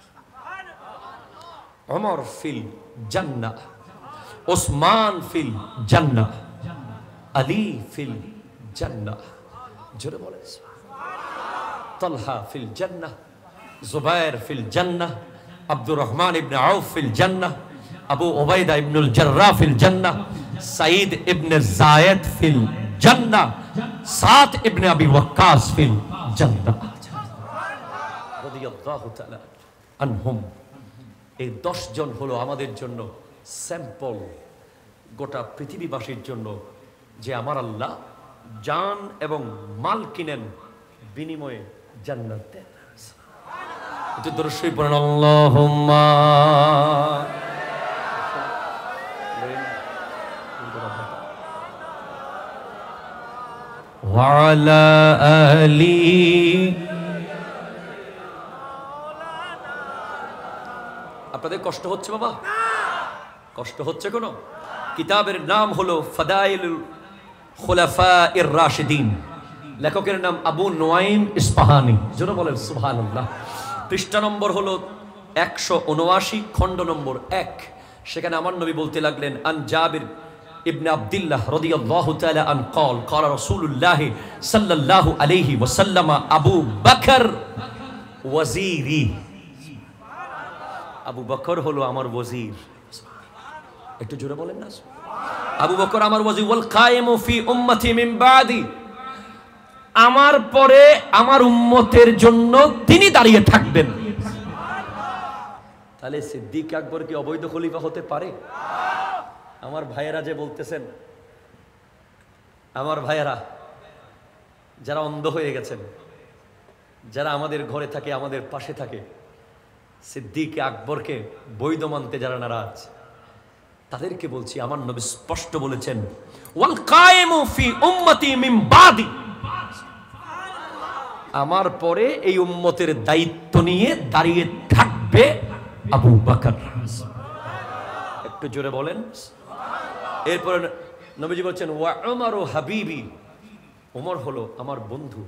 ওমর ফিল জান্নাহ, ওসমান ফিল জান্নাহ, আলী ফিল জান্নাহ। জোরে বলেন সুবহানাল্লাহ। তালহা ফিল জান্নাহ, জুবায়ের ফিল জান্নাহ, আব্দুর রহমান ইবনে আউফ ফিল জান্নাহ, আবু উবাইদা ইবনুল জাররাহ ফিল জান্নাহ, সাঈদ ইবনে যায়েদ ফিল জান্নাহ, সাদ ইবনে আবি ওয়াক্কাস ফিল জান্নাহ রাদিয়াল্লাহু তাআলা আনহুম। এই 10 জন হলো আমাদের জন্য স্যাম্পল, গোটা পৃথিবীবাসীর জন্য, যে আমার আল্লাহ জান এবং মাল কিনেন, বিনিময়ে জান্নাত দেন। একটু দরুদ শরীফ পড়েন, আল্লাহুম্মা ওয়া আলা আলি। আপনাদের কষ্ট হচ্ছে বাবা? কষ্ট হচ্ছে কোনো? কিতাবের নাম হলো ফাদাইলুল খুলাফায়ে রাশিদিন, লেখকের নাম আবু নুআইম ইসফাহানি। জোরে বলেন সুবহানাল্লাহ। পৃষ্ঠা নম্বর হলো 179, খণ্ড নম্বর 1। সেখানে আমার নবী বলতে লাগলেন, আন জাবির ইবনে আব্দুল্লাহ রাদিয়াল্লাহু তাআলা আন ক্বাল ক্বালা রাসূলুল্লাহ সাল্লাল্লাহু আলাইহি ওয়াসাল্লাম আবু বকর ওয়াজিরি। আবু বকর হলো আমার ওয়াজির। একটু জোরে বলেন না। আবু বকর আমার ওয়াজির। ওয়াল কায়েমু ফি উম্মতি মিন বাদি, আমার পরে আমার উম্মতের জন্য তিনি দাঁড়িয়ে থাকবেন। তাহলে সিদ্দিক আকবর কি অবৈধ খলিফা হতে পারে? আমার ভাইয়েরা যে বলতেছেন, আমার ভাইয়েরা যারা অন্ধ হয়ে গেছেন, যারা আমাদের ঘরে থাকে, আমাদের পাশে থাকে, সিদ্দিক আকবরকে বৈধ মানতে যারা নারাজ, তাদেরকে বলছি, আমার নবী স্পষ্ট বলেছেন, ওয়াল কায়েমু ফি উম্মতি মিন বাদি, আমার পরে এই উম্মতের দায়িত্ব নিয়ে দাঁড়িয়ে থাকবে আবু বকর। একটু জোরে বলেন। এরপরে নবীজি বলছেন, ওয়া উমরু হাবিবি, ওমর হলো আমার বন্ধু।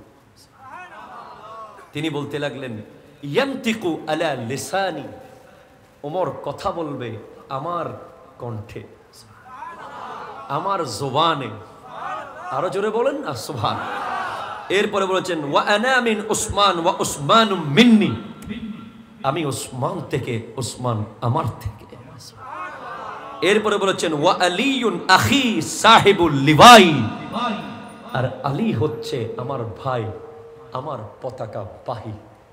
তিনি বলতে লাগলেন, ইয়ান্তিকু আলা লিসানি, ওমর কথা বলবে আমার কণ্ঠে, আমার জবানে। আরো জোরে বলেন না সুবহানাল্লাহ। এরপরে বলেছেন, ওয়া আনা মিন উসমান ওয়া উসমানু মিন্নি, আমি উসমান থেকে, উসমান আমার থেকে। এরপরে বলেছেন, ওয়া আলিউন আখি সাহিবুল লিওয়াই, আর আলী হচ্ছে আমার ভাই, আমার পতাকা বাহী।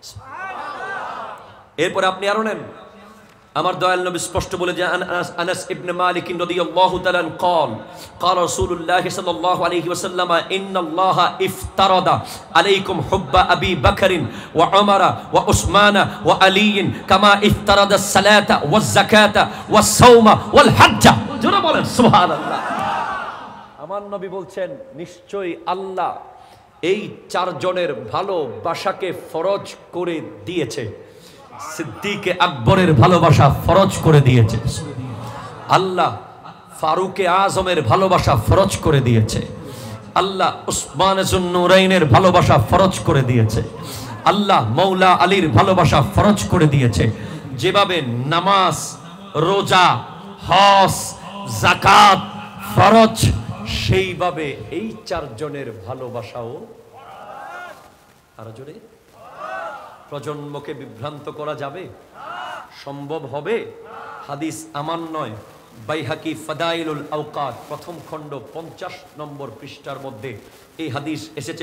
এরপরে আপনি আরো নেন, আমার দয়াল নবী স্পষ্ট বলে যে, আনাস ইবনে মালিক রাদিয়াল্লাহু তাআলা قال قال رسول الله صلى الله عليه وسلم ان الله افترض عليكم حب ابي بكر وعمر وعثمان وعلي كما افترض الصلاه والزكاه والصوم والحج। জোরে বলেন সুবহানাল্লাহ। আমার নবী বলছেন, নিশ্চয়ই আল্লাহ এই 4 জনের ভালোবাসাকে ফরজ করে দিয়েছে। সিদ্দিক আকবরের ভালোবাসা ফরজ করে দিয়েছে আল্লাহ, ফারুকে আজমের ভালোবাসা ফরজ করে দিয়েছে আল্লাহ, উসমান জুন্নুরাইনের ভালোবাসা ফরজ করে দিয়েছে আল্লাহ মৌলা আলীর ভালোবাসা ফরজ করে দিয়েছে, যেভাবে নামাজ, রোজা, হজ, যাকাত ফরজ, সেইভাবে এই চারজনের ভালোবাসাও আরো জোরে। প্রজন্মকে বিভ্রান্ত করা যাবে? সম্ভব হবে? হাদিস আমার নয়, বাইহাকি ফাদাইলুল আওকাত প্রথম খণ্ড 50 নম্বর পৃষ্ঠার মধ্যে এই হাদিস এসেছে।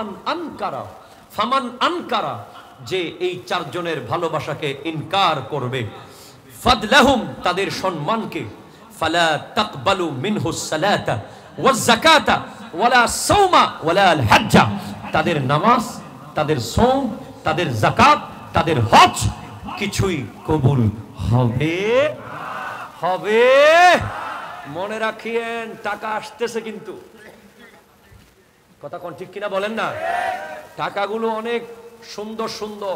ফামান আনকারা, যে এই চারজনের ভালোবাসাকে ইনকার করবে, ফাদলাহুম, তাদের সম্মানকে, ফালা তাকবালু মিনহুস সালাতা ওয়াজ যাকাতা ওয়ালা সাওমা ওয়ালা আল হজ্জা, তাদের নামাজ, তাদের সওম, তাদের যাকাত, তাদের হজ কিছুই কবুল হবে হবে। মনে রাখিয়েন, টাকা আসতেছে, কিন্তু কথা কোন ঠিক কিনা বলেন না? টাকাগুলো অনেক সুন্দর সুন্দর।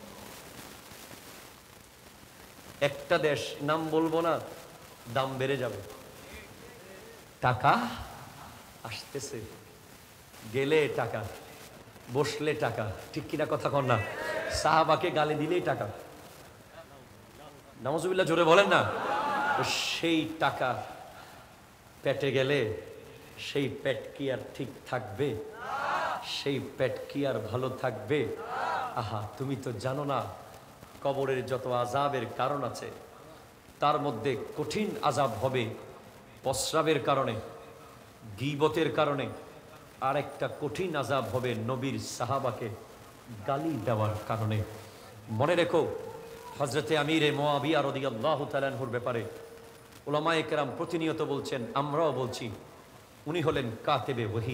একটা দেশ, নাম বলবো না, দাম বেড়ে যাবে। টাকা আসতেছে, গেলে টাকা, বসলে টাকা, ঠিক কিনা কথা কন না? সাহাবাকে গালি দিলেই টাকা, নাউজুবিল্লাহ জোরে বলেন না। সেই টাকা পেটে গেলে সেই পেট কি আর ঠিক থাকবে? সেই পেট কি আর ভালো থাকবে? আহা, তুমি তো জানো না, কবরের যত আযাবের কারণ আছে তার মধ্যে কঠিন আযাব হবে প্রস্রাবের কারণে, গীবতের কারণে। আরেকটা কঠিন আযাব হবে নবীর সাহাবাকে গালি দেওয়ার কারণে। মনে রেখো, হযরতে আমিরে মুআবিয়া রাদিয়াল্লাহু তাআলা আনহুর ব্যাপারে উলামায়ে কেরাম প্রতিনিয়ত বলছেন, আমরাও বলছি, উনি হলেন কাতেবে ওহী।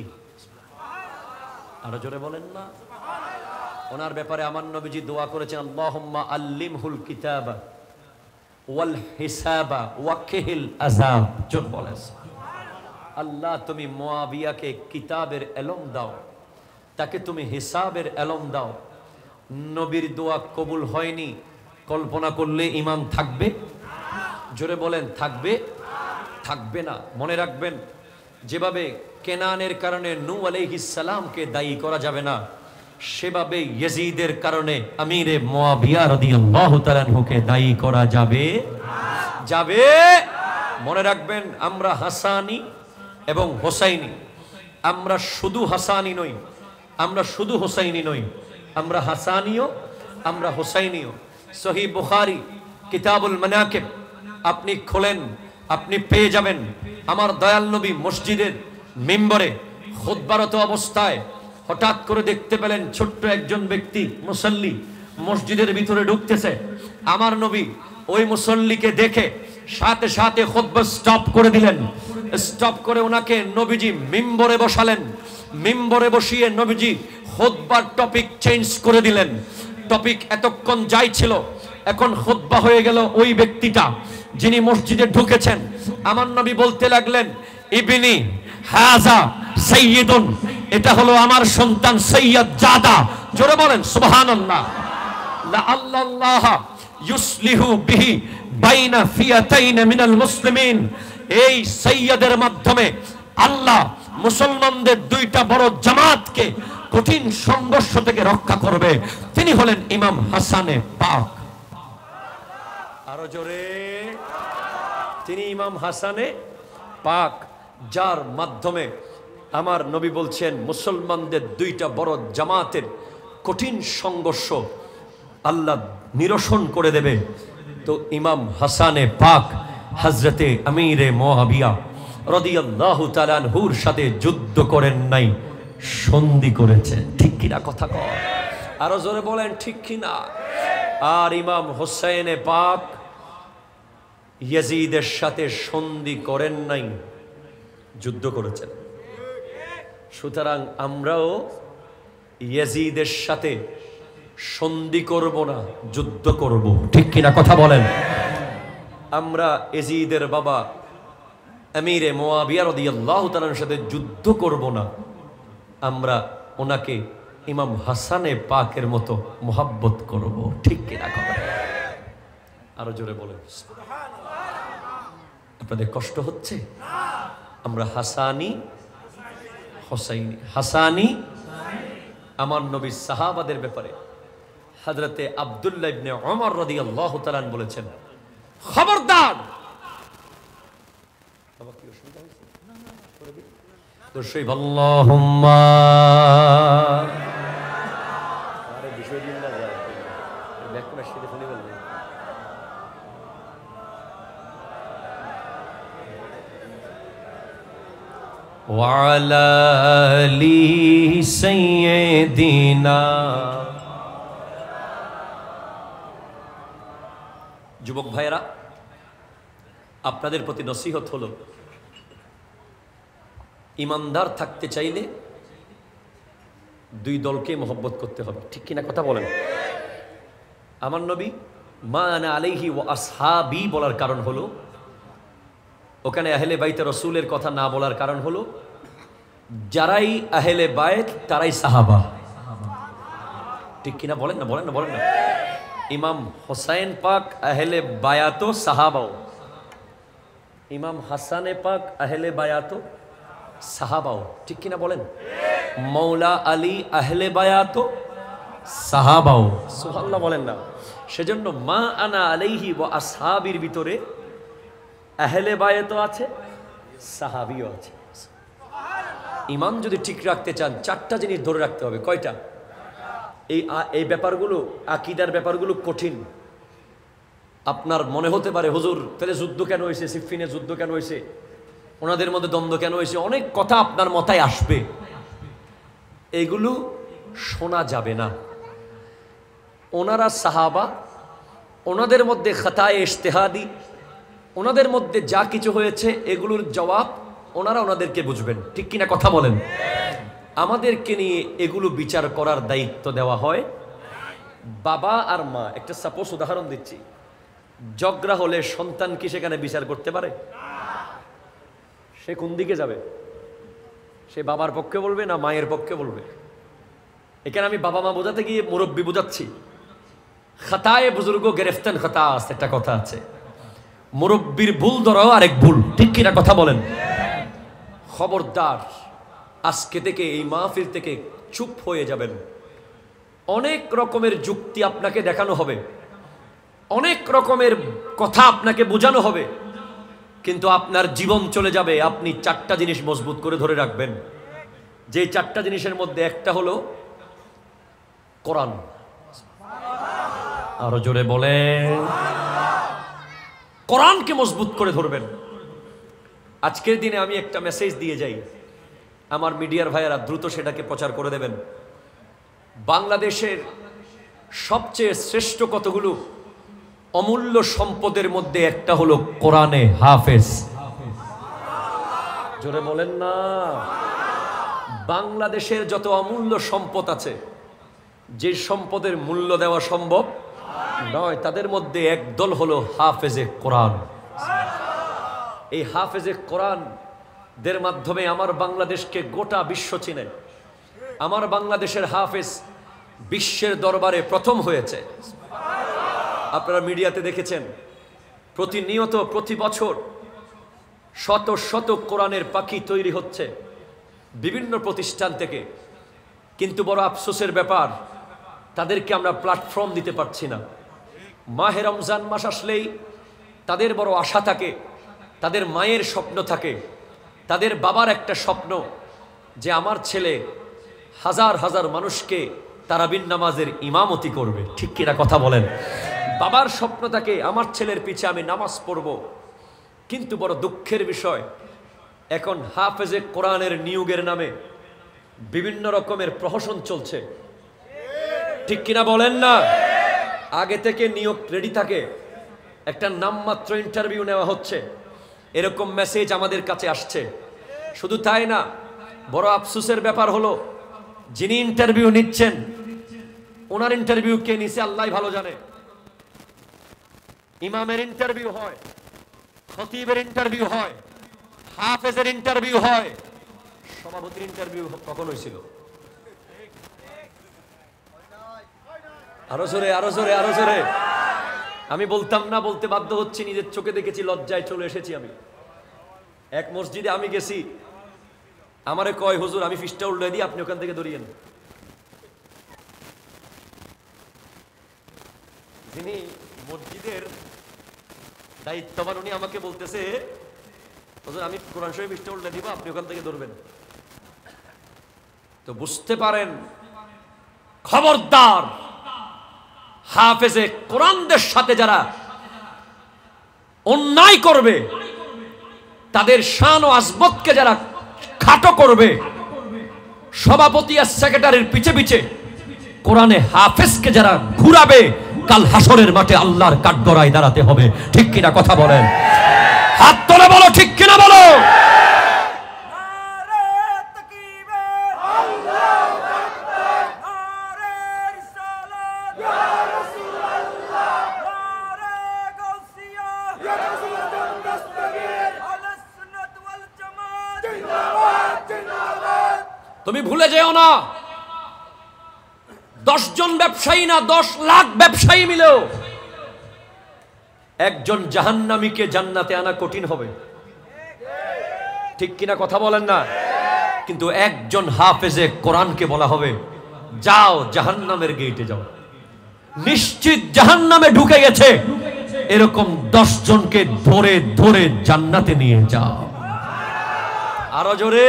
আরো জোরে বলেন না? ওনার ব্যাপারে আমার নবীজি দোয়া করেছেন, আল্লাহুম্মা আল্লিমহুল কিতাবা ওয়াল হিসাবা ওয়াকিহিল আযাব। জোর বলেন, আল্লাহ তুমি মুআবিয়াকে কিতাবের ইলম দাও, তাকে তুমি হিসাবের ইলম দাও। নবীর দোয়া কবুল হয়নি, কল্পনা করলে ঈমান থাকবে? জোরে বলেন, থাকবে? থাকবে না। মনে রাখবেন, যেভাবে কেনানের কারণে নূহ আলাইহিস সালামকে দায়ী করা যাবে না, সেভাবে ইয়াজিদের কারণে আমিরে মুআবিয়া রাদিয়াল্লাহু তাআলা আনহুকে দায়ী করা যাবে যাবে। মনে রাখবেন, আমরা হাসানি এবং হোসাইনি, আমরা শুধু হাসানি নই, আমরা শুধু হোসাইনি নই, আমরা হাসানিও, আমরা হোসাইনিও। সহিহ বুখারী কিতাবুল মানাকিব আপনি খোলেন, আপনি পেয়ে যাবেন আমার দয়াল নবী মসজিদের মিম্বরে খুতবারত অবস্থায় হঠাৎ করে দেখতে পেলেন ছোট্ট একজন ব্যক্তি মুসল্লি মসজিদের ভিতরে ঢুকতেছে। আমার নবী ওই মুসল্লিকে দেখে সাথে সাথে খুতবা স্টপ করে দিলেন। স্টপ করে ওনাকে নবীজি মিম্বরে বসালেন। মিম্বরে বসিয়ে নবীজি খুতবার টপিক চেঞ্জ করে দিলেন। টপিক এতক্ষণ যাই ছিল, এখন খুতবা হয়ে গেল ওই ব্যক্তিটা যিনি মসজিদে ঢুকেছেন। আমার নবী বলতে লাগলেন, ইবনি হাযা সাইয়্যিদুন, এটা হলো আমার সন্তান সৈয়দ জাদা। জোরে বলেন সুবহানাল্লাহ। লা আল্লাহ ইউসলিহু বিহি বাইনা ফিয়াতাইন মিনাল মুসলিমিন, এই সৈয়দের মাধ্যমে আল্লাহ মুসলমানদের দুইটা বড় জামাতকে কঠিন সংঘর্ষ থেকে রক্ষা করবে। তিনি হলেন ইমাম হাসানে পাক। আরো জোরে, তিনি ইমাম হাসানে পাক, যার মাধ্যমে আমার নবী বলছেন মুসলমানদের দুইটা বড় জামাতের কঠিন সংঘর্ষ আল্লাহ নিরসন করে দেবে। তো ইমাম হাসানে পাক হযরতে আমিরে মুআবিয়া রাদিয়াল্লাহু তাআলা আনহুর সাথে যুদ্ধ করেন নাই, সন্ধি করেছে। ঠিক কিনা কথা কয়? আরো জোরে বলেন ঠিক কিনা? আর ইমাম হোসেনে পাক ইয়াজিদের সাথে সন্ধি করেন নাই, যুদ্ধ করেছেন। সুতরাং আমরাও ইয়াজিদের সাথে সন্ধি করব না, যুদ্ধ করব। ঠিক কিনা কথা বলেন? আমরা ইয়াজিদের বাবা আমিরে মুআবিয়া রাদিয়াল্লাহু তাআলার সাথে যুদ্ধ করব না, আমরা ওনাকে ইমাম হাসানে পাকের মতো মোহাব্বত করব। ঠিক কিনা কথা? আরো জোরে বলেন। আপনাদের কষ্ট হচ্ছে? আমরা হাসানি হোসাইনি, হাসানি আমার নবী সাহাবাদের ব্যাপারে হযরতে আব্দুল্লাহ ইবনে ওমর রাদিয়াল্লাহু তাআলা বলেছেন, খবরদার। আল্লাহুম্মা আরে বিষয় দিন না যায় ব্যাক করে সেটা ফেলে বলবে। ওয়ালা আলি সাইয়্যিদিনা। যুবক ভাইয়েরা, আপনাদের প্রতি নসিহত হলো, ইমানদার থাকতে চাইলে দুই দলকে মহব্বত করতে হবে। ঠিক কিনা কথা বলেন? আমার নবী মা আনা আলাইহি ওয়া আসহাবি বলার কারণ হলো, ওখানে আহলে বাইতে রসুলের কথা না বলার কারণ হলো, যারাই আহলে বাইত তারাই সাহাবা। ঠিক কিনা বলেন না? বলেন না? বলেন না? ইমাম হোসাইন পাক আহলে বায়াতো সাহাবাও, ইমাম হাসানে পাক আহলে বায়াতো সাহাবাও। ঠিক কিনা বলেন? মৌলা আলী আহলে বায়াতো সাহাবাও। সুবহানাল্লাহ বলেন না? সেজন্য মা আনা আলাইহি ওয়া আসহাবির ভিতরে আহলে বায়াতও আছে, সাহাবিও আছে। ইমান যদি ঠিক রাখতে চান, চারটা জিনিস ধরে রাখতে হবে। কয়টা? এই ব্যাপারগুলো, আকীদার ব্যাপারগুলো কঠিন। আপনার মনে হতে পারে, হুজুর তাহলে যুদ্ধ কেন হয়েছে, সিফফিনে যুদ্ধ কেন হয়েছে, ওনাদের মধ্যে দ্বন্দ্ব কেন হয়েছে, অনেক কথা আপনার মাথায় আসবে। এগুলো শোনা যাবে না। ওনারা সাহাবা, ওনাদের মধ্যে খাতায়ে ইজতিহাদি, ওনাদের মধ্যে যা কিছু হয়েছে এগুলোর জবাব ওনারা ওনাদেরকে বুঝবেন। ঠিক কিনা কথা বলেন? আমাদেরকে নিয়ে এগুলো বিচার করার দায়িত্ব দেওয়া হয় বাবা আর মা। একটা সাপোজ উদাহরণ দিচ্ছি, ঝগড়া হলে সন্তান কি সেখানে বিচার করতে পারে? সে কোন দিকে যাবে? সে বাবার পক্ষে বলবে না মায়ের পক্ষে বলবে? এখানে আমি বাবা মা বোঝাতে গিয়ে মুরব্বী বোঝাচ্ছি। খাতায়ে বুজুর্গ গেরেফতান খাতা আছে, একটা কথা আছে, মুরব্বীর ভুল ধরাও আরেক ভুল। ঠিক কিনা কথা বলেন? খবরদার, আজকে থেকে এই মাহফিল থেকে চুপ হয়ে যাবেন। অনেক রকমের যুক্তি আপনাকে দেখানো হবে, অনেক রকমের কথা আপনাকে বোঝানো হবে, কিন্তু আপনার জীবন চলে যাবে। আপনি চারটা জিনিস মজবুত করে ধরে রাখবেন। যে চারটা জিনিসের মধ্যে একটা হলো কোরআন। আরো জোরে বলেন, কোরআনকে মজবুত করে ধরবেন। আজকের দিনে আমি একটা মেসেজ দিয়ে যাই, আমার মিডিয়ার ভাইয়েরা দ্রুত সেটাকে প্রচার করে দেবেন। বাংলাদেশের সবচেয়ে শ্রেষ্ঠ কতগুলো অমূল্য সম্পদের মধ্যে একটা হলো কোরআনে হাফেজ। জোরে বলেন না? বাংলাদেশের যত অমূল্য সম্পদ আছে, যে সম্পদের মূল্য দেওয়া সম্ভব নয়, তাদের মধ্যে একদল হলো হাফেজে কোরআন। এই হাফেজে কোরআন দের মাধ্যমে আমার বাংলাদেশকে গোটা বিশ্ব চিনে। আমার বাংলাদেশের হাফেজ বিশ্বের দরবারে প্রথম হয়েছে। আপনারা মিডিয়াতে দেখেছেন, প্রতিনিয়ত প্রতি বছর শত শত কোরআনের পাখি তৈরি হচ্ছে বিভিন্ন প্রতিষ্ঠান থেকে। কিন্তু বড় আফসোসের ব্যাপার, তাদেরকে আমরা প্ল্যাটফর্ম দিতে পারছি না। মাহে রমজান মাস আসলেই তাদের বড় আশা থাকে, তাদের মায়ের স্বপ্ন থাকে, তাদের বাবার একটা স্বপ্ন যে আমার ছেলে হাজার হাজার মানুষকে তারাবির নামাজের ইমামতি করবে। ঠিক কিনা কথা বলেন? বাবার স্বপ্ন থাকে আমার ছেলের পিছে আমি নামাজ পড়ব। কিন্তু বড় দুঃখের বিষয়, এখন হাফেজে কোরআনের নিয়োগের নামে বিভিন্ন রকমের প্রহসন চলছে। ঠিক কিনা বলেন না? আগে থেকে নিয়োগ রেডি থাকে, একটা নামমাত্র ইন্টারভিউ নেওয়া হচ্ছে, এরকম মেসেজ আমাদের কাছে আসছে। শুধু তাই না, বড় আফসোসের ব্যাপার হলো, যিনি ইন্টারভিউ নিচ্ছেন ওনার ইন্টারভিউ কে নিছে আল্লাহ ভালো জানে। ইমামের ইন্টারভিউ হয়, খতিবের ইন্টারভিউ হয়, হাফেজের ইন্টারভিউ হয়, সভাপতির ইন্টারভিউ কখন হয়েছিল? আরো জোরে, আরো জোরে, আরো জোরে। আমি বলতাম না, বলতে বাধ্য হচ্ছি, নিজের চোখে দেখেছি, লজ্জায় চলে এসেছি। আমি এক মসজিদে আমি গেছি, আমারে কয় হুজুর আমি ফিসটা উল্টে দিই, আপনি ওখান থেকে ধরিয়েন। যিনি মসজিদের দায়িত্ববান, উনি আমাকে বলতেছে, আমি কোরআন শরীফ পৃষ্ঠা উল্টে দিব, আপনি ওখান থেকে ধরবেন। তো বুঝতে পারেন, খবরদার হাফেজে কোরআনদের সাথে যারা অন্যায় করবে, তাদের শান ও আজমতকে যারা খাটো করবে, সভাপতি আর সেক্রেটারির পিছে পিছে কোরআনে হাফেজকে যারা ঘুরাবে, কাল হাসরের মাঠে আল্লাহর কাঠগড়ায় দাঁড়াতে হবে। ঠিক কিনা কথা বলেন? হাত তুলে বলো ঠিক কিনা বলো। তুমি ভুলে যেও না, 10 জন ব্যবসায়ী না 10 লাখ ব্যবসায়ী মিলেও একজন জাহান্নামীকে জান্নাতে আনা কঠিন হবে। ঠিক কিনা কথা বলেন না? কিন্তু একজন হাফেজে কোরআনকে বলা হবে, যাও জাহান্নামের গেটে যাও, নিশ্চিত জাহান্নামে ঢুকে গেছে, এরকম 10 জনকে ধরে ধরে জান্নাতে নিয়ে যাও। আরো জোরে।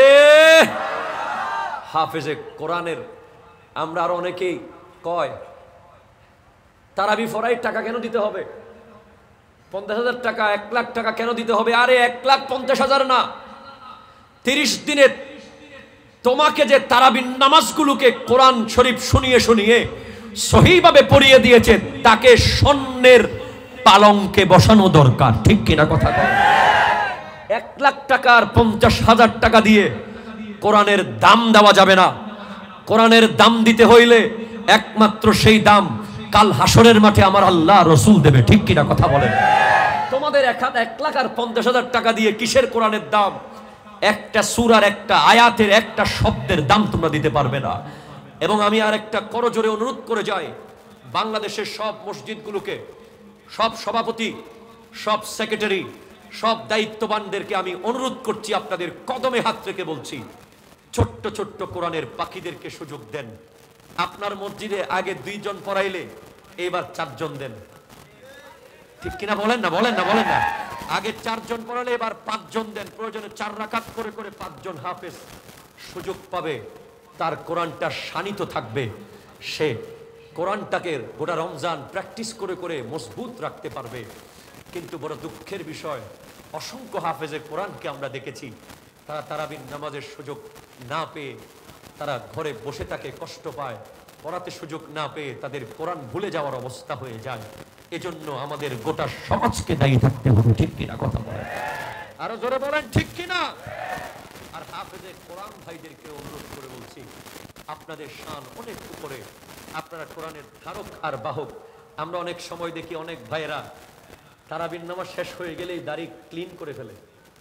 হাফেজে কোরআনের আমরা আরো অনেকেই কয়, তারাবি ফরাইর টাকা কেন দিতে হবে? 50,000 টাকা, 1 লাখ টাকা কেন দিতে হবে? আরে 1,50,000 না, 30 দিনে তোমাকে যে তারাবির নামাজগুলোকে কোরআন শরীফ শুনিয়ে শুনিয়ে সহিভাবে পড়িয়ে দিয়েছে, তাকে স্বর্ণের পালঙ্কে বসানো দরকার। ঠিক কিনা কথা বল? 1 লাখ টাকা আর 50,000 টাকা দিয়ে কোরআনের দাম দেওয়া যাবে না। কোরআনের দাম দিতে হইলে একমাত্র সেই দাম কাল হাসরের মাঠে আমার আল্লাহ রসুল দেবে। ঠিক কিনা কথা বলেন? তোমাদের 1 লাখ আর 50,000 টাকা দিয়ে কিসের কোরআনের দাম? একটা সূরার, একটা আয়াতের, একটা শব্দের দাম তোমরা দিতে পারবে না। এবং আমি আর একটা করজোরে অনুরোধ করে যাই, বাংলাদেশের সব মসজিদগুলোকে, সব সভাপতি, সব সেক্রেটারি, সব দায়িত্ববানদেরকে আমি অনুরোধ করছি, আপনাদের কদমে হাত রেখে বলছি, ছোট্ট ছোট্ট কোরআনের পাখিদেরকে সুযোগ দেন। আপনার মসজিদে আগে 2 জন পড়াইলে এবার 4 জন দেন। ঠিক কিনা বলেন না? বলেন না? বলেন না? আগে 4 জন পড়ালে এবার 5 জন দেন। প্রয়োজনে 4 রাকাত করে করে 5 জন হাফেজ সুযোগ পাবে, তার কোরআনটা শানিত থাকবে, সে কোরআনটাকে গোটা রমজান প্র্যাকটিস করে করে মজবুত রাখতে পারবে। কিন্তু বড় দুঃখের বিষয়, অসংখ্য হাফেজে কোরআনকে আমরা দেখেছি, তারা তারাবির নামাজের সুযোগ না পেয়ে তারা ঘরে বসে থাকে, কষ্ট পায়, পড়াতে সুযোগ না পেয়ে তাদের কোরআন ভুলে যাওয়ার অবস্থা হয়ে যায়। এজন্য আমাদের গোটা সমাজকে দায়ী থাকতে হবে। ঠিক কিনা কথা বলেন? আরো জোরে বলেন ঠিক কিনা? আর হাফেজে কোরআন ভাইদেরকে অনুরোধ করে বলছি, আপনাদের শান অনেক উপরে, আপনারা কোরআনের ধারক আর বাহক। আমরা অনেক সময় দেখি অনেক ভাইয়েরা তারাবির নামাজ শেষ হয়ে গেলেই দাড়ি ক্লিন করে ফেলে।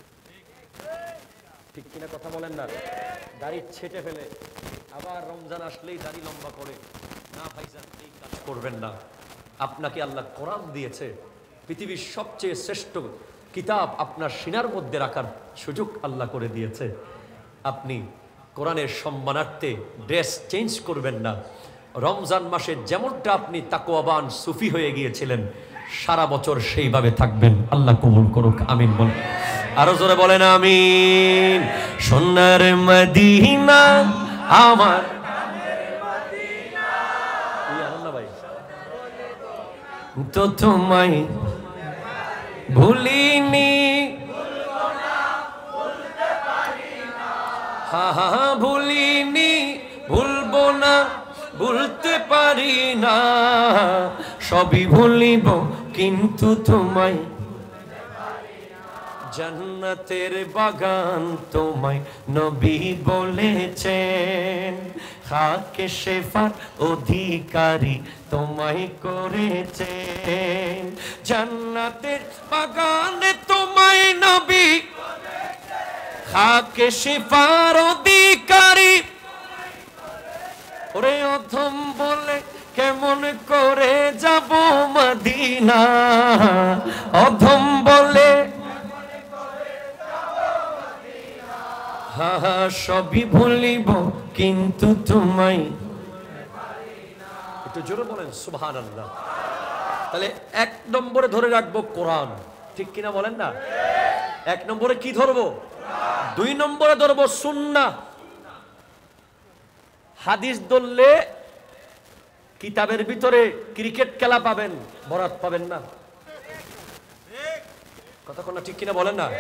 ঠিক কিনা কথা বলেন না? দাড়ি ছেটে ফেলে, আবার রমজান আসলেই দাড়ি লম্বা করে। না ভাইজান, এই কাজ করবেন না। আপনাকে আল্লাহ কোরআন দিয়েছে, পৃথিবীর সবচেয়ে শ্রেষ্ঠ কিতাব আপনার সিনার মধ্যে রাখার সুযোগ আল্লাহ করে দিয়েছে। আপনি কোরআনের সম্মানার্থে ড্রেস চেঞ্জ করবেন না। রমজান মাসে যেমনটা আপনি তাকওয়াবান সুফি হয়ে গিয়েছিলেন, সারা বছর সেইভাবে থাকবেন। আল্লাহ কবুল করুক, আমিন বলেন। আরো জোরে বলেন আমিন। সোনার মদিনা আমার, তো তোমায় ভুলিনি, হা হা ভুলিনি, ভুলবো না, ভুলতে পারি না, সবই ভুলিব কিন্তু তোমায়। জান্নাতের বাগান তোমায় নবী বলেছেন, খাকে শেফার অধিকারী তোমায় করেছেন। জান্নাতের বাগানে তোমায় নবী খাকে শেফার অধিকারী। ওরে অধম বলে কেমন করে যাব মদিনা, অধম বলে হা হা সবই ভুলিব কিন্তু তোমায়। একটু জোরে বলেন সুবহানাল্লাহ। তাহলে 1 নম্বরে ধরে রাখবো কোরআন, ঠিক কিনা বলেন না? 1 নম্বরে কি ধরবো? 2 নম্বরে ধরবো সুন্নাহ। হাদিস ধরলে কিতাবের ভিতরে ক্রিকেট খেলা পাবেন, বরাত পাবেন না। কথা কোন ঠিক কিনা বলেন না?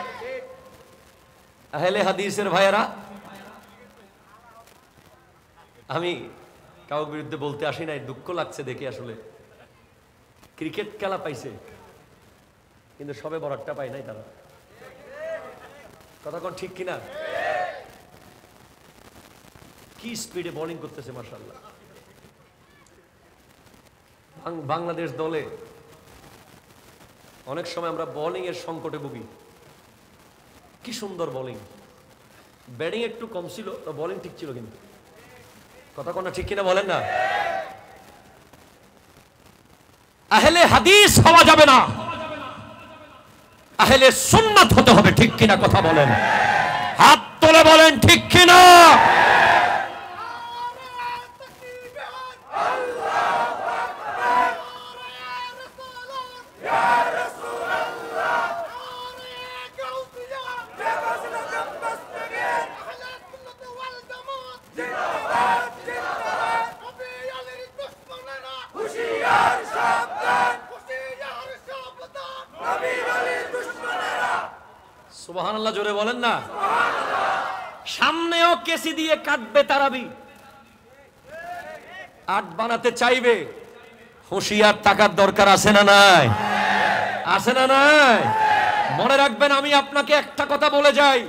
আহলে হাদিসের ভাইয়েরা, আমি কারোর বিরুদ্ধে বলতে আসি নাই, দুঃখ লাগছে দেখে। আসলে ক্রিকেট খেলা পাইছে কিন্তু সবে বরাতটা পাই নাই তারা। কথা কোন ঠিক কিনা? কি স্পিডে বোলিং করতেছে মাশাআল্লাহ। বাংলাদেশ দলে অনেক সময় আমরা বোলিং এর সংকটে ভুগি। কি সুন্দর বোলিং, ব্যাটিং একটু কম ছিল তো বোলিং ঠিক ছিল। কিন্তু কথা কোন ঠিক কিনা বলেন না? আহলে হাদিস হওয়া যাবে না, আহলে সুন্নাত হতে হবে, ঠিক কিনা কথা বলেন? হাত তুলে বলেন ঠিক কিনা? সুবহানাল্লাহ জোরে বলেন না? সামনেও কেসি দিয়ে কাটবে তারাবি, আট বানাতে চাইবে, হুঁশিয়ার টাকার দরকার আছে না নাই? আছে না নাই? মনে রাখবেন, আমি আপনাকে একটা কথা বলে যাই,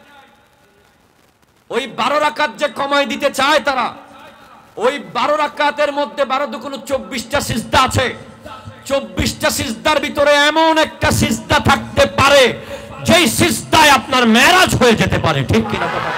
ওই 12 রাকাত যে কমাই দিতে চায় তারা, ওই 12 রাকাতের মধ্যে 12 দুগুণ 24টা সিজদা আছে। 24টা সিজদার ভিতরে এমন একটা সিজদা থাকতে পারে যেই সিজদায় আপনার মেরাজ হয়ে যেতে পারে, ঠিক কিনা কথা?